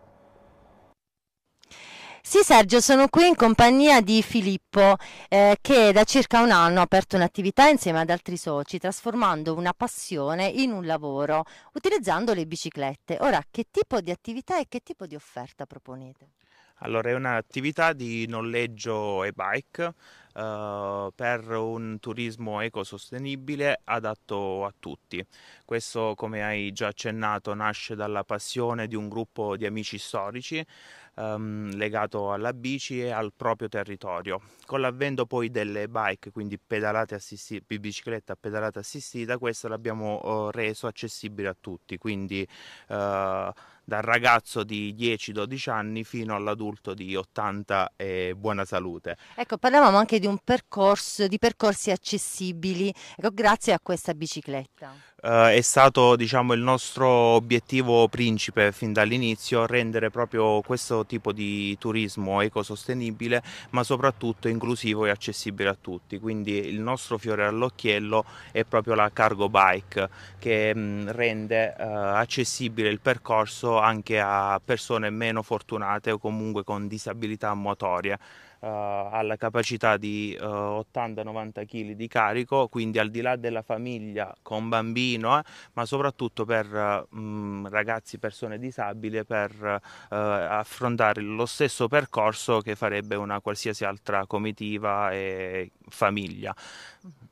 Sì Sergio, sono qui in compagnia di Filippo eh, che da circa un anno ha aperto un'attività insieme ad altri soci, trasformando una passione in un lavoro, utilizzando le biciclette. Ora, che tipo di attività e che tipo di offerta proponete? Allora, è un'attività di noleggio e-bike eh, per un turismo ecosostenibile adatto a tutti. Questo, come hai già accennato, nasce dalla passione di un gruppo di amici storici ehm, legato alla bici e al proprio territorio. Con l'avvento poi delle bike, quindi pedalate assistite, bicicletta a pedalata assistita, questo l'abbiamo eh, reso accessibile a tutti, quindi eh, dal ragazzo di dieci dodici anni fino all'adulto di ottanta e buona salute. Ecco, parlavamo anche di un percorso, di percorsi accessibili, ecco, grazie a questa bicicletta. Uh, è stato diciamo, il nostro obiettivo principe fin dall'inizio, rendere proprio questo tipo di turismo ecosostenibile, ma soprattutto inclusivo e accessibile a tutti. Quindi il nostro fiore all'occhiello è proprio la cargo bike, che mh, rende uh, accessibile il percorso anche a persone meno fortunate o comunque con disabilità motorie. Uh, ha la capacità di uh, ottanta novanta chili di carico, quindi al di là della famiglia con bambino, eh, ma soprattutto per uh, mh, ragazzi, persone disabili, per uh, affrontare lo stesso percorso che farebbe una qualsiasi altra comitiva e famiglia.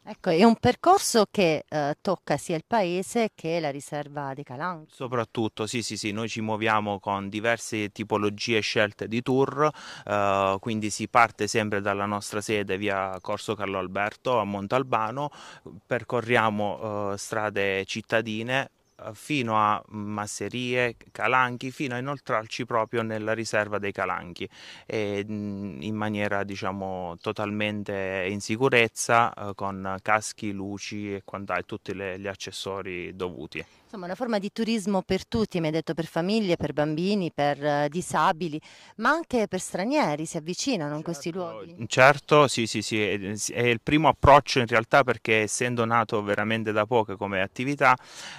Ecco, è un percorso che eh, tocca sia il paese che la riserva dei Calanchi. Soprattutto, sì, sì, sì, noi ci muoviamo con diverse tipologie scelte di tour, eh, quindi si parte sempre dalla nostra sede via Corso Carlo Alberto a Montalbano, percorriamo eh, strade cittadine fino a masserie, calanchi, fino a inoltrarci proprio nella riserva dei Calanchi e in maniera diciamo totalmente in sicurezza, eh, con caschi, luci e quant'altro, tutti le, gli accessori dovuti. Insomma, una forma di turismo per tutti, mi hai detto, per famiglie, per bambini, per eh, disabili, ma anche per stranieri, si avvicinano in questi luoghi. Certo, sì, sì, sì, è, è il primo approccio in realtà, perché essendo nato veramente da poco come attività,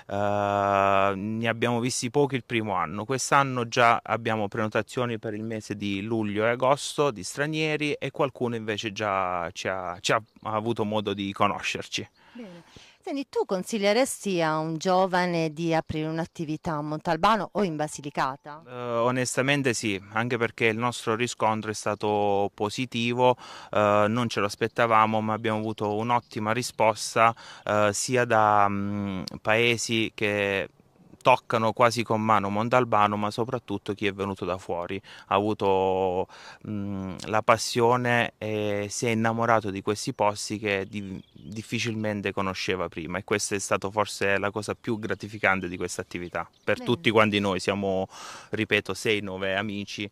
eh, ne abbiamo visti pochi il primo anno. Quest'anno già abbiamo prenotazioni per il mese di luglio e agosto di stranieri e qualcuno invece già ci ha, ci ha avuto modo di conoscerci. Bene. Senti, tu consiglieresti a un giovane di aprire un'attività a Montalbano o in Basilicata? Uh, onestamente sì, anche perché il nostro riscontro è stato positivo, uh, non ce lo aspettavamo, ma abbiamo avuto un'ottima risposta uh, sia da um, paesi che toccano quasi con mano Montalbano, ma soprattutto chi è venuto da fuori ha avuto mh, la passione e si è innamorato di questi posti che di, difficilmente conosceva prima, e questa è stata forse la cosa più gratificante di questa attività per Bene. tutti quanti noi. Siamo, ripeto, sei nove amici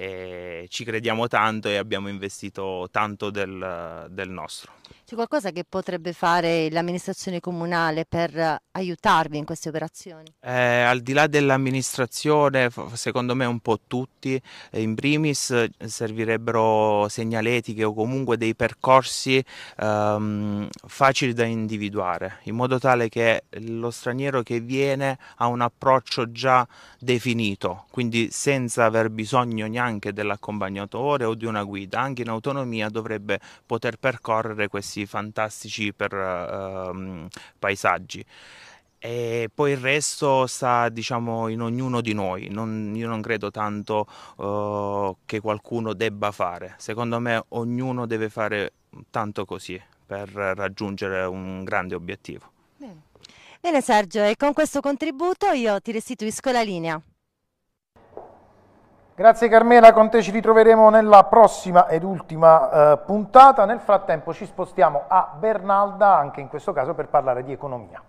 e ci crediamo tanto e abbiamo investito tanto del, del nostro. C'è qualcosa che potrebbe fare l'amministrazione comunale per aiutarvi in queste operazioni? Eh, al di là dell'amministrazione, secondo me un po' tutti, in primis servirebbero segnaletiche o comunque dei percorsi ehm, facili da individuare, in modo tale che lo straniero che viene ha un approccio già definito, quindi senza aver bisogno neanche dell'accompagnatore o di una guida, anche in autonomia dovrebbe poter percorrere questi fantastici per, ehm, paesaggi. E poi il resto sta, diciamo, in ognuno di noi. Non, io non credo tanto uh, che qualcuno debba fare. Secondo me ognuno deve fare tanto così per raggiungere un grande obiettivo. Bene, Bene Sergio, e con questo contributo io ti restituisco la linea. Grazie Carmela, con te ci ritroveremo nella prossima ed ultima eh, puntata. Nel frattempo ci spostiamo a Bernalda, anche in questo caso per parlare di economia.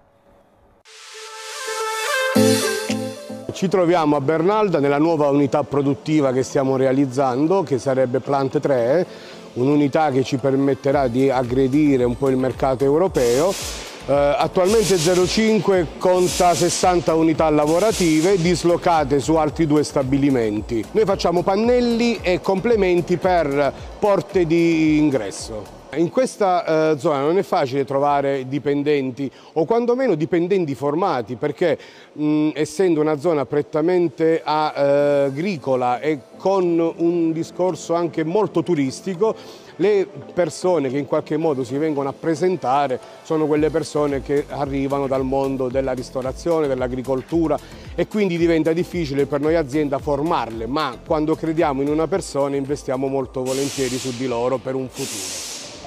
Ci troviamo a Bernalda nella nuova unità produttiva che stiamo realizzando, che sarebbe Plant tre, un'unità che ci permetterà di aggredire un po' il mercato europeo. Uh, attualmente zero cinque conta sessanta unità lavorative dislocate su altri due stabilimenti. Noi facciamo pannelli e complementi per porte di ingresso. In questa uh, zona non è facile trovare dipendenti o quantomeno dipendenti formati, perché mh, essendo una zona prettamente a, uh, agricola e con un discorso anche molto turistico, le persone che in qualche modo si vengono a presentare sono quelle persone che arrivano dal mondo della ristorazione, dell'agricoltura, e quindi diventa difficile per noi azienda formarle, ma quando crediamo in una persona investiamo molto volentieri su di loro per un futuro.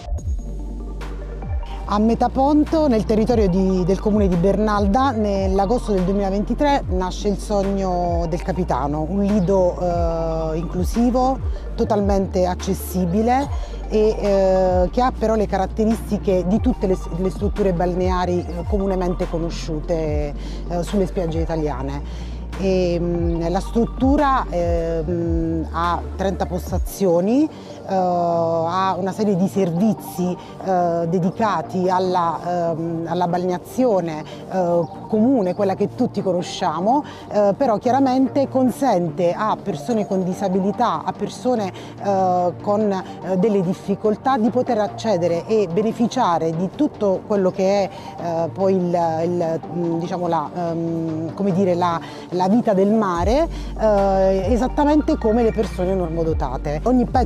A Metaponto, nel territorio di, del comune di Bernalda, nell'agosto del duemilaventitré nasce il sogno del capitano, un lido eh, inclusivo, totalmente accessibile e eh, che ha però le caratteristiche di tutte le, le strutture balneari eh, comunemente conosciute eh, sulle spiagge italiane. E, mh, la struttura eh, mh, ha trenta postazioni, Uh, ha una serie di servizi uh, dedicati alla, uh, alla balneazione uh, comune, quella che tutti conosciamo, uh, però chiaramente consente a persone con disabilità, a persone uh, con uh, delle difficoltà di poter accedere e beneficiare di tutto quello che è uh, poi il, il, diciamo la, um, come dire, la, la vita del mare, uh, esattamente come le persone normodotate. Ogni pezzo di questa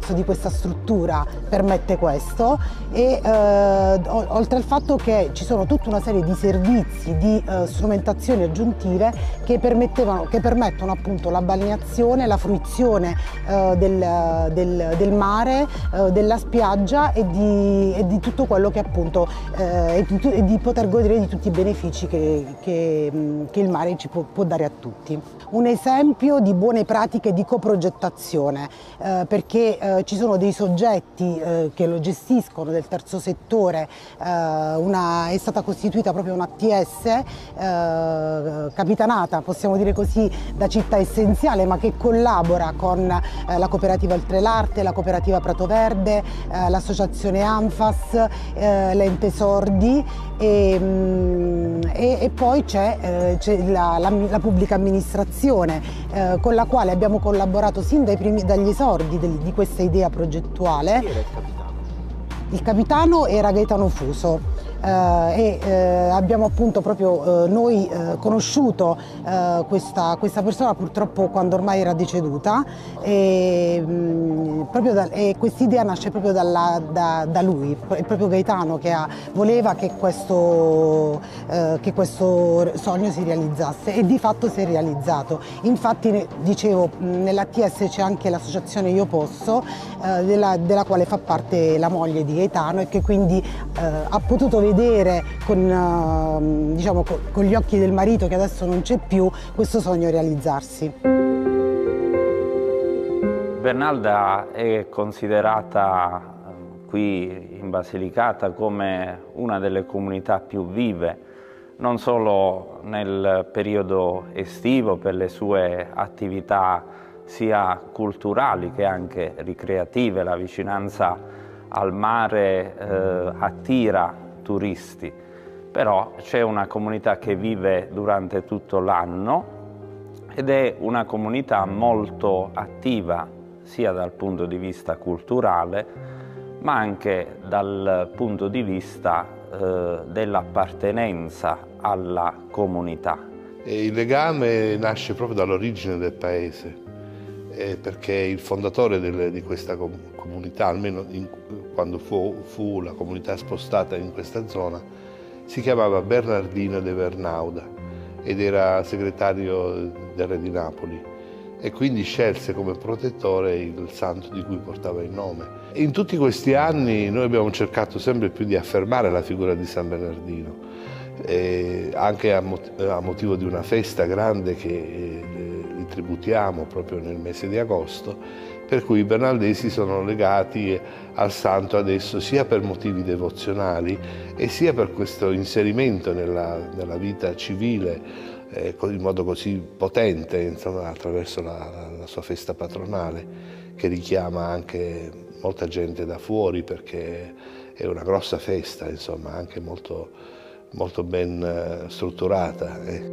questa struttura permette questo e eh, oltre al fatto che ci sono tutta una serie di servizi, di eh, strumentazioni aggiuntive che, permettevano, che permettono appunto la balneazione, la fruizione eh, del, del, del mare, eh, della spiaggia e di, e di tutto quello che appunto eh, e, di, e di poter godere di tutti i benefici che, che, che il mare ci può, può dare a tutti. Un esempio di buone pratiche di coprogettazione, eh, perché eh, ci sono dei soggetti eh, che lo gestiscono del terzo settore, eh, una, è stata costituita proprio una A T S eh, capitanata, possiamo dire così, da Città Essenziale, ma che collabora con eh, la cooperativa Oltre l'Arte, la cooperativa Prato Verde, eh, l'associazione Anfas, eh, l'Ente Sordi e, mh, e, e poi c'è eh, la, la, la pubblica amministrazione eh, con la quale abbiamo collaborato sin dai primi, dagli esordi di, di questa idea progettuale. Chi era il capitano? Il capitano era Gaetano Fuso. Uh, e uh, abbiamo appunto proprio uh, noi uh, conosciuto uh, questa, questa persona purtroppo quando ormai era deceduta e, e quest'idea nasce proprio dalla, da, da lui, è proprio Gaetano che ha, voleva che questo, uh, che questo sogno si realizzasse e di fatto si è realizzato. Infatti dicevo, nell'A T S c'è anche l'associazione Io Posso uh, della, della quale fa parte la moglie di Gaetano e che quindi uh, ha potuto vedere vedere con, diciamo, con gli occhi del marito, che adesso non c'è più, questo sogno realizzarsi. Bernalda è considerata qui in Basilicata come una delle comunità più vive, non solo nel periodo estivo per le sue attività sia culturali che anche ricreative. La vicinanza al mare eh, attira turisti, però c'è una comunità che vive durante tutto l'anno ed è una comunità molto attiva sia dal punto di vista culturale ma anche dal punto di vista eh, dell'appartenenza alla comunità. E il legame nasce proprio dall'origine del paese, eh, perché il fondatore del, di questa comunità, almeno in, quando fu, fu la comunità spostata in questa zona, si chiamava Bernardino de Vernauda ed era segretario del re di Napoli e quindi scelse come protettore il santo di cui portava il nome. In tutti questi anni noi abbiamo cercato sempre più di affermare la figura di San Bernardino, eh, anche a, mot a motivo di una festa grande che eh, gli tributiamo proprio nel mese di agosto, per cui i bernaldesi sono legati al santo adesso sia per motivi devozionali e sia per questo inserimento nella, nella vita civile eh, in modo così potente, insomma, attraverso la, la sua festa patronale, che richiama anche molta gente da fuori perché è una grossa festa, insomma, anche molto, molto ben eh, strutturata. Eh.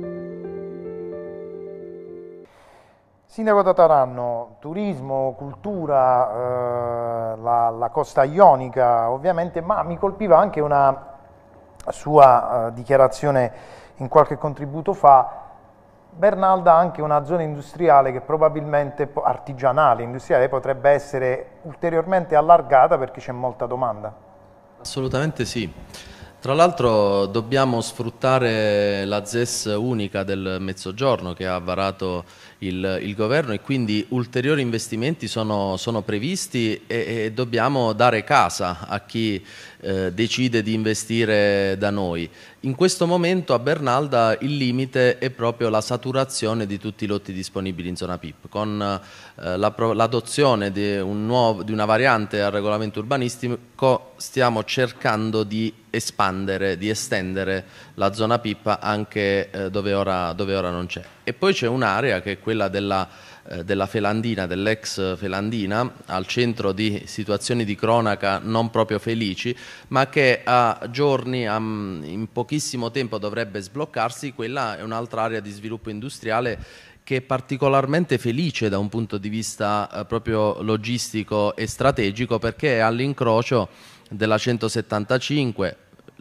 Sindaco Tataranno, turismo, cultura, eh, la, la costa ionica ovviamente, ma mi colpiva anche una sua eh, dichiarazione in qualche contributo fa. Bernalda ha anche una zona industriale che probabilmente, artigianale, industriale, potrebbe essere ulteriormente allargata perché c'è molta domanda. Assolutamente sì. Tra l'altro dobbiamo sfruttare la Z E S unica del Mezzogiorno che ha varato il, il governo e quindi ulteriori investimenti sono, sono previsti e, e dobbiamo dare casa a chi eh, decide di investire da noi. In questo momento a Bernalda il limite è proprio la saturazione di tutti i lotti disponibili in zona P I P. Con eh, l'adozione di, un di una variante al regolamento urbanistico stiamo cercando di espandere, di estendere la zona P I P anche eh, dove, ora, dove ora non c'è. E poi c'è un'area che è quella della, eh, della Felandina, dell'ex Felandina, al centro di situazioni di cronaca non proprio felici, ma che a giorni, a, in pochissimo tempo dovrebbe sbloccarsi. Quella è un'altra area di sviluppo industriale che è particolarmente felice da un punto di vista eh, proprio logistico e strategico, perché è all'incrocio della centosettantacinque,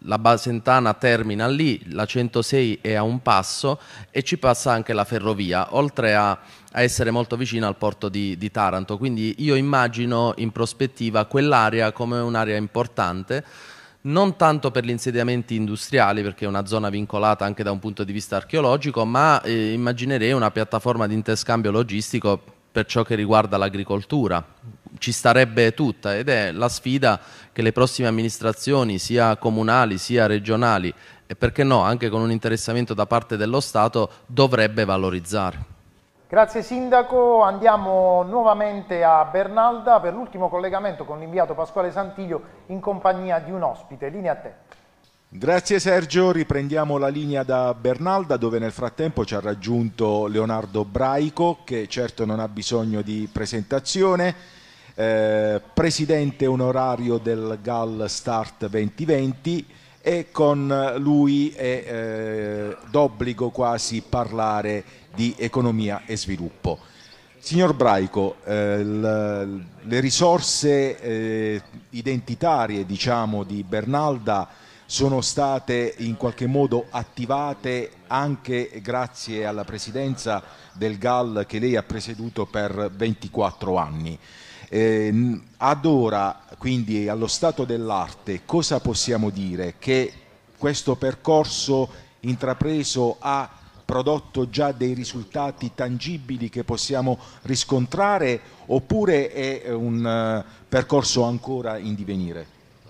la Basentana termina lì, la centosei è a un passo e ci passa anche la ferrovia, oltre a, a essere molto vicina al porto di, di Taranto. Quindi io immagino in prospettiva quell'area come un'area importante, non tanto per gli insediamenti industriali, perché è una zona vincolata anche da un punto di vista archeologico, ma eh, immaginerei una piattaforma di interscambio logistico per ciò che riguarda l'agricoltura. Ci starebbe tutta ed è la sfida che le prossime amministrazioni, sia comunali sia regionali, e perché no anche con un interessamento da parte dello Stato, dovrebbe valorizzare. Grazie Sindaco, andiamo nuovamente a Bernalda per l'ultimo collegamento con l'inviato Pasquale Santiglio in compagnia di un ospite. Linea a te. Grazie Sergio, riprendiamo la linea da Bernalda dove nel frattempo ci ha raggiunto Leonardo Braico, che certo non ha bisogno di presentazione, eh, presidente onorario del G A L Start duemilaventi, e con lui è eh, d'obbligo quasi parlare di economia e sviluppo. Signor Braico, eh, l, le risorse eh, identitarie, diciamo, di Bernalda sono state in qualche modo attivate anche grazie alla presidenza del G A L che lei ha presieduto per ventiquattro anni. Eh, ad ora, quindi allo stato dell'arte, cosa possiamo dire? Che questo percorso intrapreso ha prodotto già dei risultati tangibili che possiamo riscontrare, oppure è un uh, percorso ancora in divenire?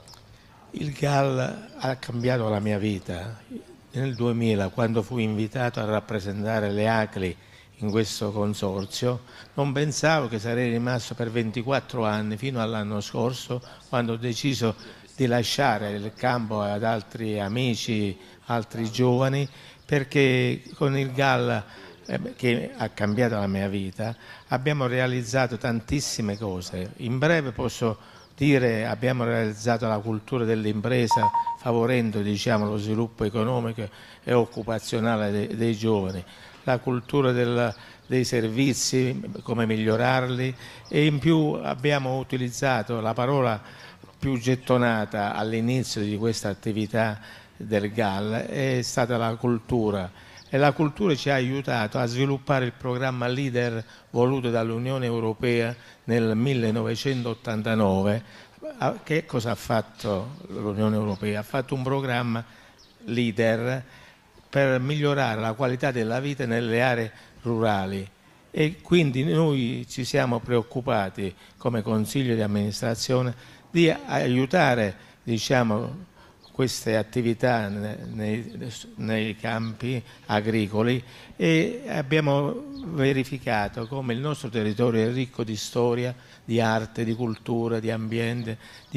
Il G A L ha cambiato la mia vita. Nel duemila, quando fui invitato a rappresentare le A C L I in questo consorzio, non pensavo che sarei rimasto per ventiquattro anni, fino all'anno scorso, quando ho deciso di lasciare il campo ad altri amici, altri giovani, perché con il G A L, eh, che ha cambiato la mia vita, abbiamo realizzato tantissime cose. In breve posso dire abbiamo realizzato la cultura dell'impresa, favorendo, diciamo, lo sviluppo economico e occupazionale dei, dei giovani, la cultura del, dei servizi, come migliorarli, e in più abbiamo utilizzato la parola più gettonata all'inizio di questa attività del G A L, è stata la cultura, e la cultura ci ha aiutato a sviluppare il programma LEADER voluto dall'Unione Europea nel millenovecentottantanove. Che cosa ha fatto l'Unione Europea? Ha fatto un programma LEADER per migliorare la qualità della vita nelle aree rurali, e quindi noi ci siamo preoccupati come Consiglio di amministrazione di aiutare, diciamo, queste attività nei, nei campi agricoli, e abbiamo verificato come il nostro territorio è ricco di storia, di arte, di cultura, di ambiente,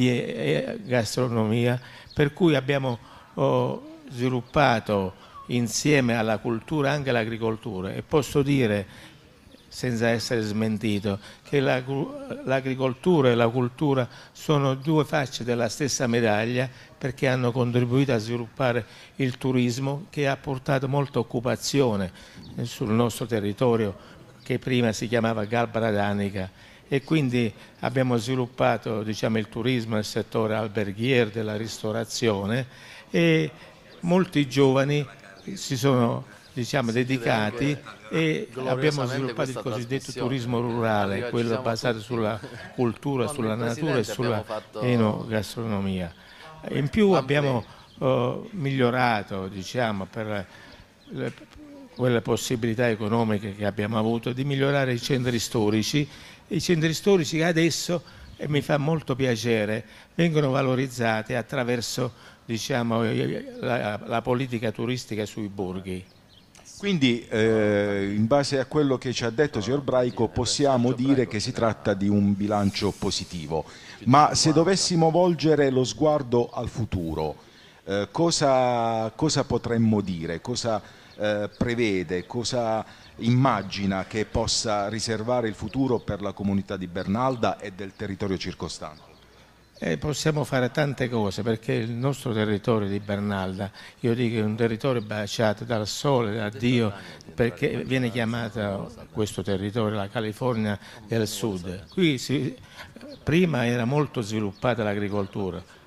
di gastronomia, per cui abbiamo oh, sviluppato insieme alla cultura anche l'agricoltura, e posso dire, senza essere smentito, che l'agricoltura e la cultura sono due facce della stessa medaglia, perché hanno contribuito a sviluppare il turismo, che ha portato molta occupazione sul nostro territorio, che prima si chiamava Galbara Danica, e quindi abbiamo sviluppato, diciamo, il turismo nel settore alberghiero, della ristorazione, e molti giovani si sono, diciamo, dedicati, e abbiamo sviluppato il cosiddetto turismo rurale, quello basato sulla cultura, sulla natura e sulla enogastronomia. In più abbiamo uh, migliorato, diciamo, per le, quelle possibilità economiche che abbiamo avuto, di migliorare i centri storici. I centri storici adesso, e mi fa molto piacere, vengono valorizzati attraverso, diciamo, la, la politica turistica sui borghi. Quindi eh, in base a quello che ci ha detto signor Braico possiamo dire che si tratta di un bilancio positivo, ma se dovessimo volgere lo sguardo al futuro, eh, cosa, cosa potremmo dire, cosa eh, prevede, cosa immagina che possa riservare il futuro per la comunità di Bernalda e del territorio circostante? Eh, possiamo fare tante cose, perché il nostro territorio di Bernalda, io dico, è un territorio baciato dal sole, da Dio, perché viene chiamato questo territorio la California del Sud. Qui si, prima era molto sviluppata l'agricoltura,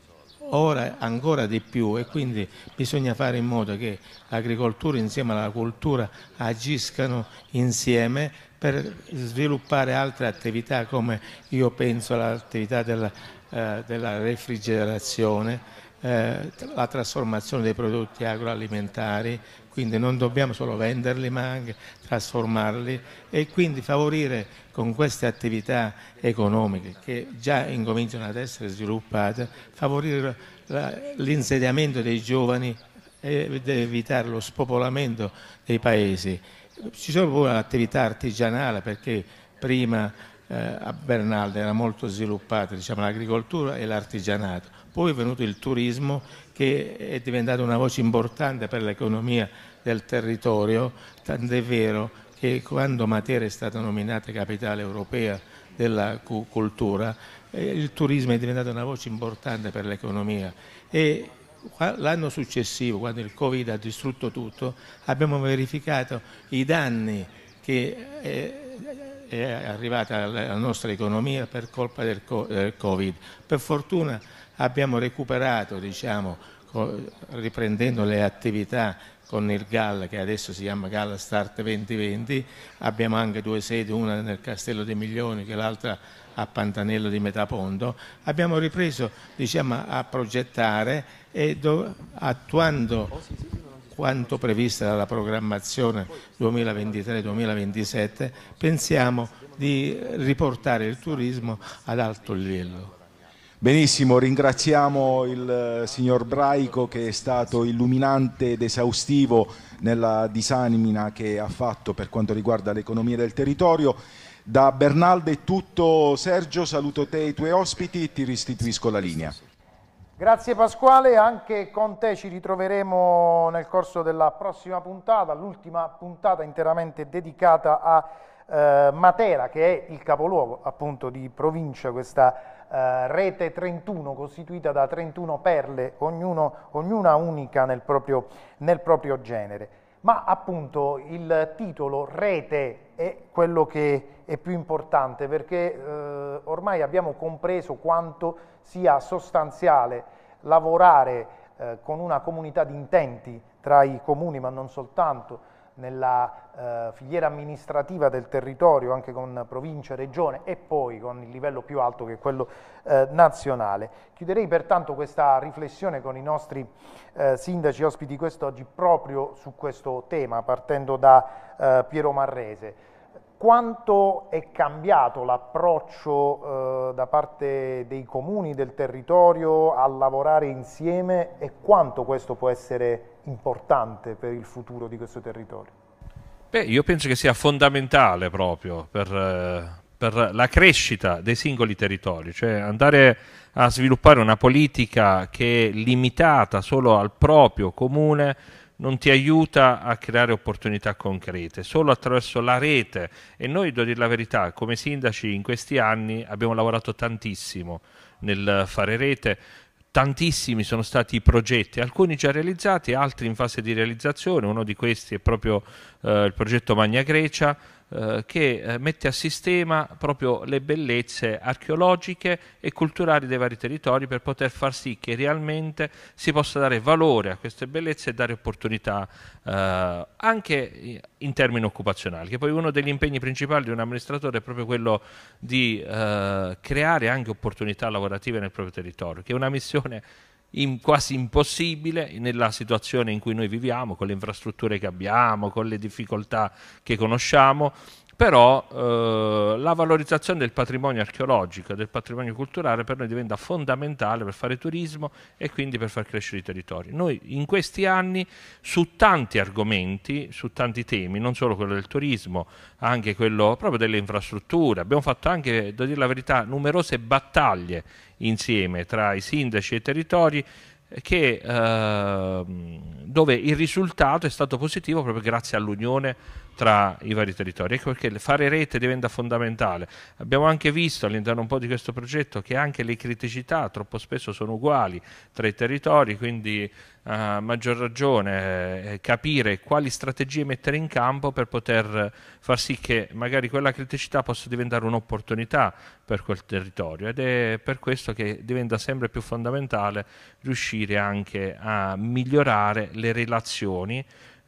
ora ancora di più, e quindi bisogna fare in modo che l'agricoltura insieme alla cultura agiscano insieme per sviluppare altre attività, come io penso all'attività della, eh, della refrigerazione, eh, la trasformazione dei prodotti agroalimentari, quindi non dobbiamo solo venderli ma anche trasformarli, e quindi favorire con queste attività economiche che già incominciano ad essere sviluppate, favorire l'insediamento dei giovani ed evitare lo spopolamento dei paesi. Ci sono pure attività artigianali, perché prima eh, a Bernalda era molto sviluppata, diciamo, l'agricoltura e l'artigianato, poi è venuto il turismo, che è diventato una voce importante per l'economia del territorio, tant'è vero che quando Matera è stata nominata capitale europea della cultura, eh, il turismo è diventato una voce importante per l'economia, e l'anno successivo, quando il Covid ha distrutto tutto, abbiamo verificato i danni che è, è arrivata alla nostra economia per colpa del Covid. Per fortuna abbiamo recuperato, diciamo, riprendendo le attività con il G A L, che adesso si chiama G A L Start duemilaventi, abbiamo anche due sedi, una nel Castello dei Milioni che l'altra a Pantanello di Metaponto. Abbiamo ripreso, diciamo, a progettare e attuando quanto previsto dalla programmazione duemilaventitré duemilaventisette, pensiamo di riportare il turismo ad alto livello. Benissimo, ringraziamo il signor Braico, che è stato illuminante ed esaustivo nella disamina che ha fatto per quanto riguarda l'economia del territorio. Da Bernalda è tutto. Sergio, saluto te e i tuoi ospiti e ti restituisco la linea. Grazie Pasquale, anche con te ci ritroveremo nel corso della prossima puntata, l'ultima puntata interamente dedicata a eh, Matera, che è il capoluogo appunto di provincia, questa Uh, rete trentuno costituita da trentuno perle, ognuno, ognuna unica nel proprio, nel proprio genere. Ma appunto il titolo rete è quello che è più importante, perché uh, ormai abbiamo compreso quanto sia sostanziale lavorare uh, con una comunità di intenti tra i comuni, ma non soltanto, nella eh, filiera amministrativa del territorio, anche con provincia, regione e poi con il livello più alto che è quello eh, nazionale. Chiuderei pertanto questa riflessione con i nostri eh, sindaci ospiti quest'oggi proprio su questo tema, partendo da eh, Piero Marrese. Quanto è cambiato l'approccio eh, da parte dei comuni del territorio a lavorare insieme, e quanto questo può essere importante per il futuro di questo territorio? Beh, io penso che sia fondamentale proprio per, per la crescita dei singoli territori, cioè andare a sviluppare una politica che è limitata solo al proprio comune non ti aiuta a creare opportunità concrete. Solo attraverso la rete, e noi, devo dire la verità, come sindaci in questi anni abbiamo lavorato tantissimo nel fare rete. Tantissimi sono stati i progetti, alcuni già realizzati, altri in fase di realizzazione. Uno di questi è proprio eh, il progetto Magna Grecia, eh, che eh, mette a sistema proprio le bellezze archeologiche e culturali dei vari territori, per poter far sì che realmente si possa dare valore a queste bellezze e dare opportunità eh, anche in termini occupazionali, che poi uno degli impegni principali di un amministratore è proprio quello di eh, creare anche opportunità lavorative nel proprio territorio, che è una missione in, quasi impossibile nella situazione in cui noi viviamo, con le infrastrutture che abbiamo, con le difficoltà che conosciamo. Però eh, la valorizzazione del patrimonio archeologico e del patrimonio culturale per noi diventa fondamentale per fare turismo e quindi per far crescere i territori. Noi in questi anni su tanti argomenti, su tanti temi, non solo quello del turismo, anche quello proprio delle infrastrutture, abbiamo fatto anche, devo dire la verità, numerose battaglie insieme tra i sindaci e i territori, che, eh, dove il risultato è stato positivo proprio grazie all'unione tra i vari territori. Ecco perché fare rete diventa fondamentale. Abbiamo anche visto all'interno un po' di questo progetto che anche le criticità troppo spesso sono uguali tra i territori, quindi a maggior ragione eh, capire quali strategie mettere in campo per poter far sì che magari quella criticità possa diventare un'opportunità per quel territorio, ed è per questo che diventa sempre più fondamentale riuscire anche a migliorare le relazioni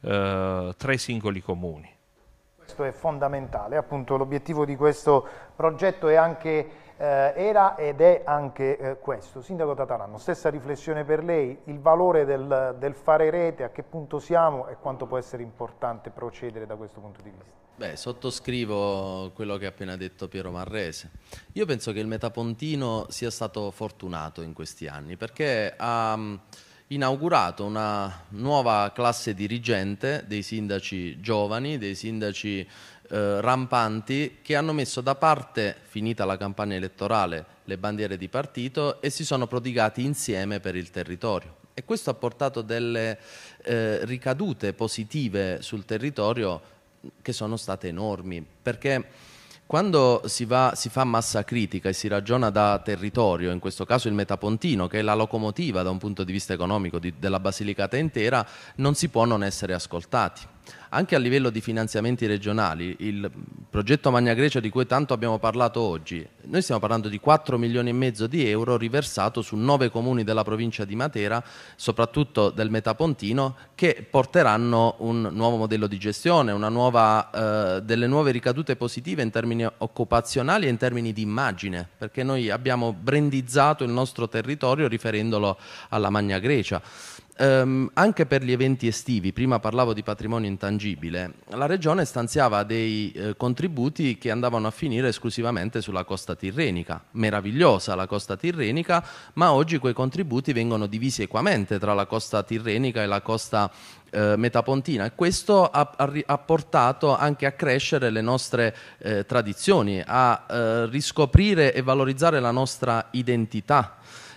eh, tra i singoli comuni. Questo è fondamentale, appunto l'obiettivo di questo progetto è anche Eh, era ed è anche eh, questo. Sindaco Tataranno, stessa riflessione per lei, il valore del, del fare rete, a che punto siamo e quanto può essere importante procedere da questo punto di vista? Beh, sottoscrivo quello che ha appena detto Piero Marrese. Io penso che il Metapontino sia stato fortunato in questi anni perché ha inaugurato una nuova classe dirigente dei sindaci giovani, dei sindaci eh, rampanti, che hanno messo da parte, finita la campagna elettorale, le bandiere di partito e si sono prodigati insieme per il territorio. E questo ha portato delle eh, ricadute positive sul territorio che sono state enormi, perché quando si, va, si fa massa critica e si ragiona da territorio, in questo caso il Metapontino, che è la locomotiva da un punto di vista economico di, della Basilicata intera, non si può non essere ascoltati. Anche a livello di finanziamenti regionali, il progetto Magna Grecia di cui tanto abbiamo parlato oggi, noi stiamo parlando di quattro milioni e mezzo di euro riversato su nove comuni della provincia di Matera, soprattutto del Metapontino, che porteranno un nuovo modello di gestione, una nuova, eh, delle nuove ricadute positive in termini occupazionali e in termini di immagine, perché noi abbiamo brandizzato il nostro territorio riferendolo alla Magna Grecia. Um, anche per gli eventi estivi, prima parlavo di patrimonio intangibile, la Regione stanziava dei eh, contributi che andavano a finire esclusivamente sulla costa tirrenica. Meravigliosa la costa tirrenica, ma oggi quei contributi vengono divisi equamente tra la costa tirrenica e la costa eh, metapontina, e questo ha, ha, ha portato anche a crescere le nostre eh, tradizioni, a eh, riscoprire e valorizzare la nostra identità.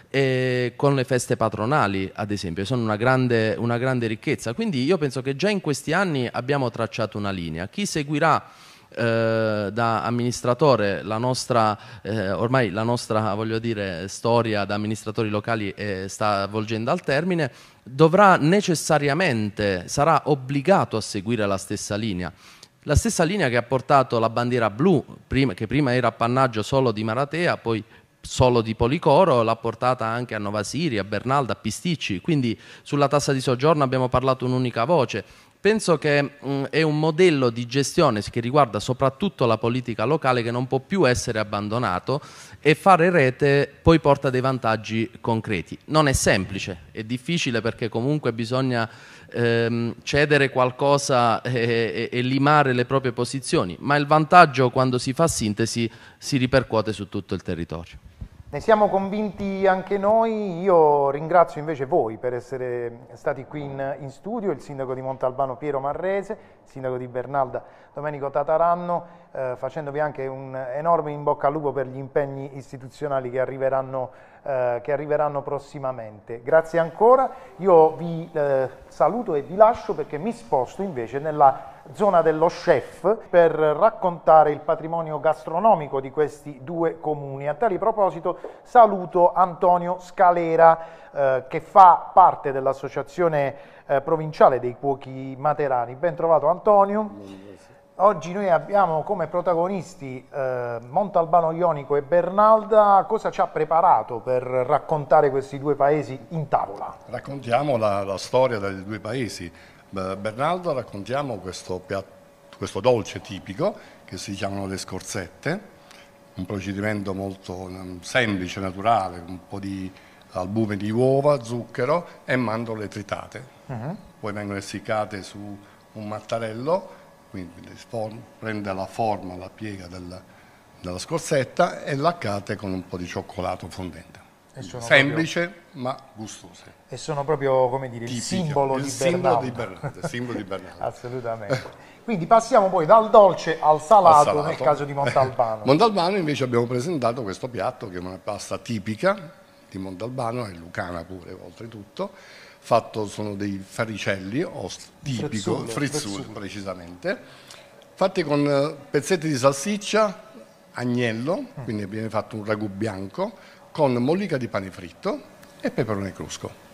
E con le feste patronali, ad esempio, sono una grande, una grande ricchezza. Quindi io penso che già in questi anni abbiamo tracciato una linea. Chi seguirà eh, da amministratore la nostra, eh, ormai la nostra, voglio dire, storia da amministratori locali eh, sta volgendo al termine, dovrà necessariamente, sarà obbligato a seguire la stessa linea. La stessa linea che ha portato la bandiera blu, prima, che prima era appannaggio solo di Maratea, poi solo di Policoro, l'ha portata anche a Nova Siria, a Bernalda, a Pisticci, quindi sulla tassa di soggiorno abbiamo parlato un'unica voce. Penso che mh, è un modello di gestione che riguarda soprattutto la politica locale che non può più essere abbandonato, e fare rete poi porta dei vantaggi concreti. Non è semplice, è difficile perché comunque bisogna ehm, cedere qualcosa e, e, e limare le proprie posizioni, ma il vantaggio, quando si fa sintesi, si ripercuote su tutto il territorio. Ne siamo convinti anche noi. Io ringrazio invece voi per essere stati qui in, in studio, il sindaco di Montalbano Piero Marrese, il sindaco di Bernalda Domenico Tataranno, eh, facendovi anche un enorme in bocca al lupo per gli impegni istituzionali che arriveranno, eh, che arriveranno prossimamente. Grazie ancora, io vi eh, saluto e vi lascio perché mi sposto invece nella zona dello chef per raccontare il patrimonio gastronomico di questi due comuni. A tale proposito saluto Antonio Scalera eh, che fa parte dell'associazione eh, provinciale dei cuochi materani. Ben trovato Antonio. Oggi noi abbiamo come protagonisti eh, Montalbano Jonico e Bernalda. Cosa ci ha preparato per raccontare questi due paesi in tavola? Raccontiamo la, la storia dei due paesi. Bernalda, raccontiamo questo, piatto, questo dolce tipico che si chiamano le scorzette, un procedimento molto um, semplice, naturale, un po' di albume di uova, zucchero e mandorle tritate. Uh-huh. Poi vengono essiccate su un mattarello, quindi prende la forma, la piega della, della scorzetta e laccate con un po' di cioccolato fondente. Semplice proprio, ma gustose. E sono proprio, come dire, il simbolo, il di, simbolo Bernalda. di Bernalda. Il simbolo di Bernalda. Assolutamente. Quindi passiamo poi dal dolce al salato, al salato. Nel caso di Montalbano. Montalbano invece abbiamo presentato questo piatto che è una pasta tipica di Montalbano, è lucana pure oltretutto, fatto, sono dei faricelli, o tipico, frizzule, frizzule precisamente, fatti con pezzetti di salsiccia, agnello, mm. quindi viene fatto un ragù bianco, con mollica di pane fritto e peperone crusco.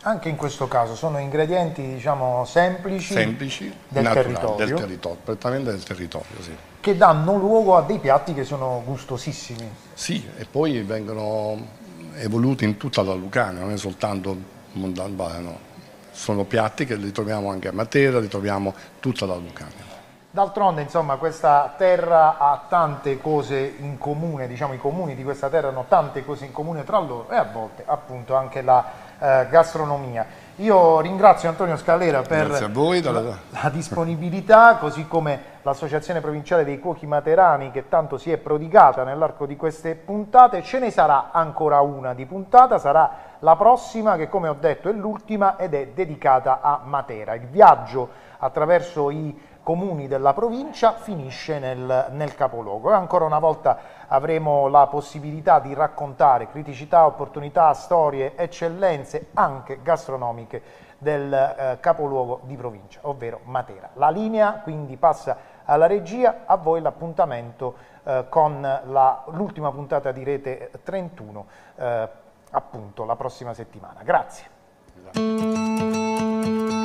Anche in questo caso sono ingredienti, diciamo, semplici, semplici del, naturali, territorio, del territorio, prettamente del territorio, sì. Che danno luogo a dei piatti che sono gustosissimi. Sì, e poi vengono evoluti in tutta la Lucania, non è soltanto Montalbano, sono piatti che li troviamo anche a Matera, li troviamo tutta la Lucania. D'altronde, insomma, questa terra ha tante cose in comune, diciamo i comuni di questa terra hanno tante cose in comune tra loro e a volte appunto anche la eh, gastronomia. Io ringrazio Antonio Scalera per voi, la, la disponibilità, così come l'Associazione Provinciale dei Cuochi Materani che tanto si è prodigata nell'arco di queste puntate. Ce ne sarà ancora una di puntata, sarà la prossima che, come ho detto, è l'ultima ed è dedicata a Matera. Il viaggio attraverso i comuni della provincia finisce nel, nel capoluogo e ancora una volta avremo la possibilità di raccontare criticità, opportunità, storie, eccellenze anche gastronomiche del eh, capoluogo di provincia, ovvero Matera. La linea quindi passa alla regia, a voi l'appuntamento eh, con l'ultima puntata di Rete trentuno, eh, appunto la prossima settimana. Grazie.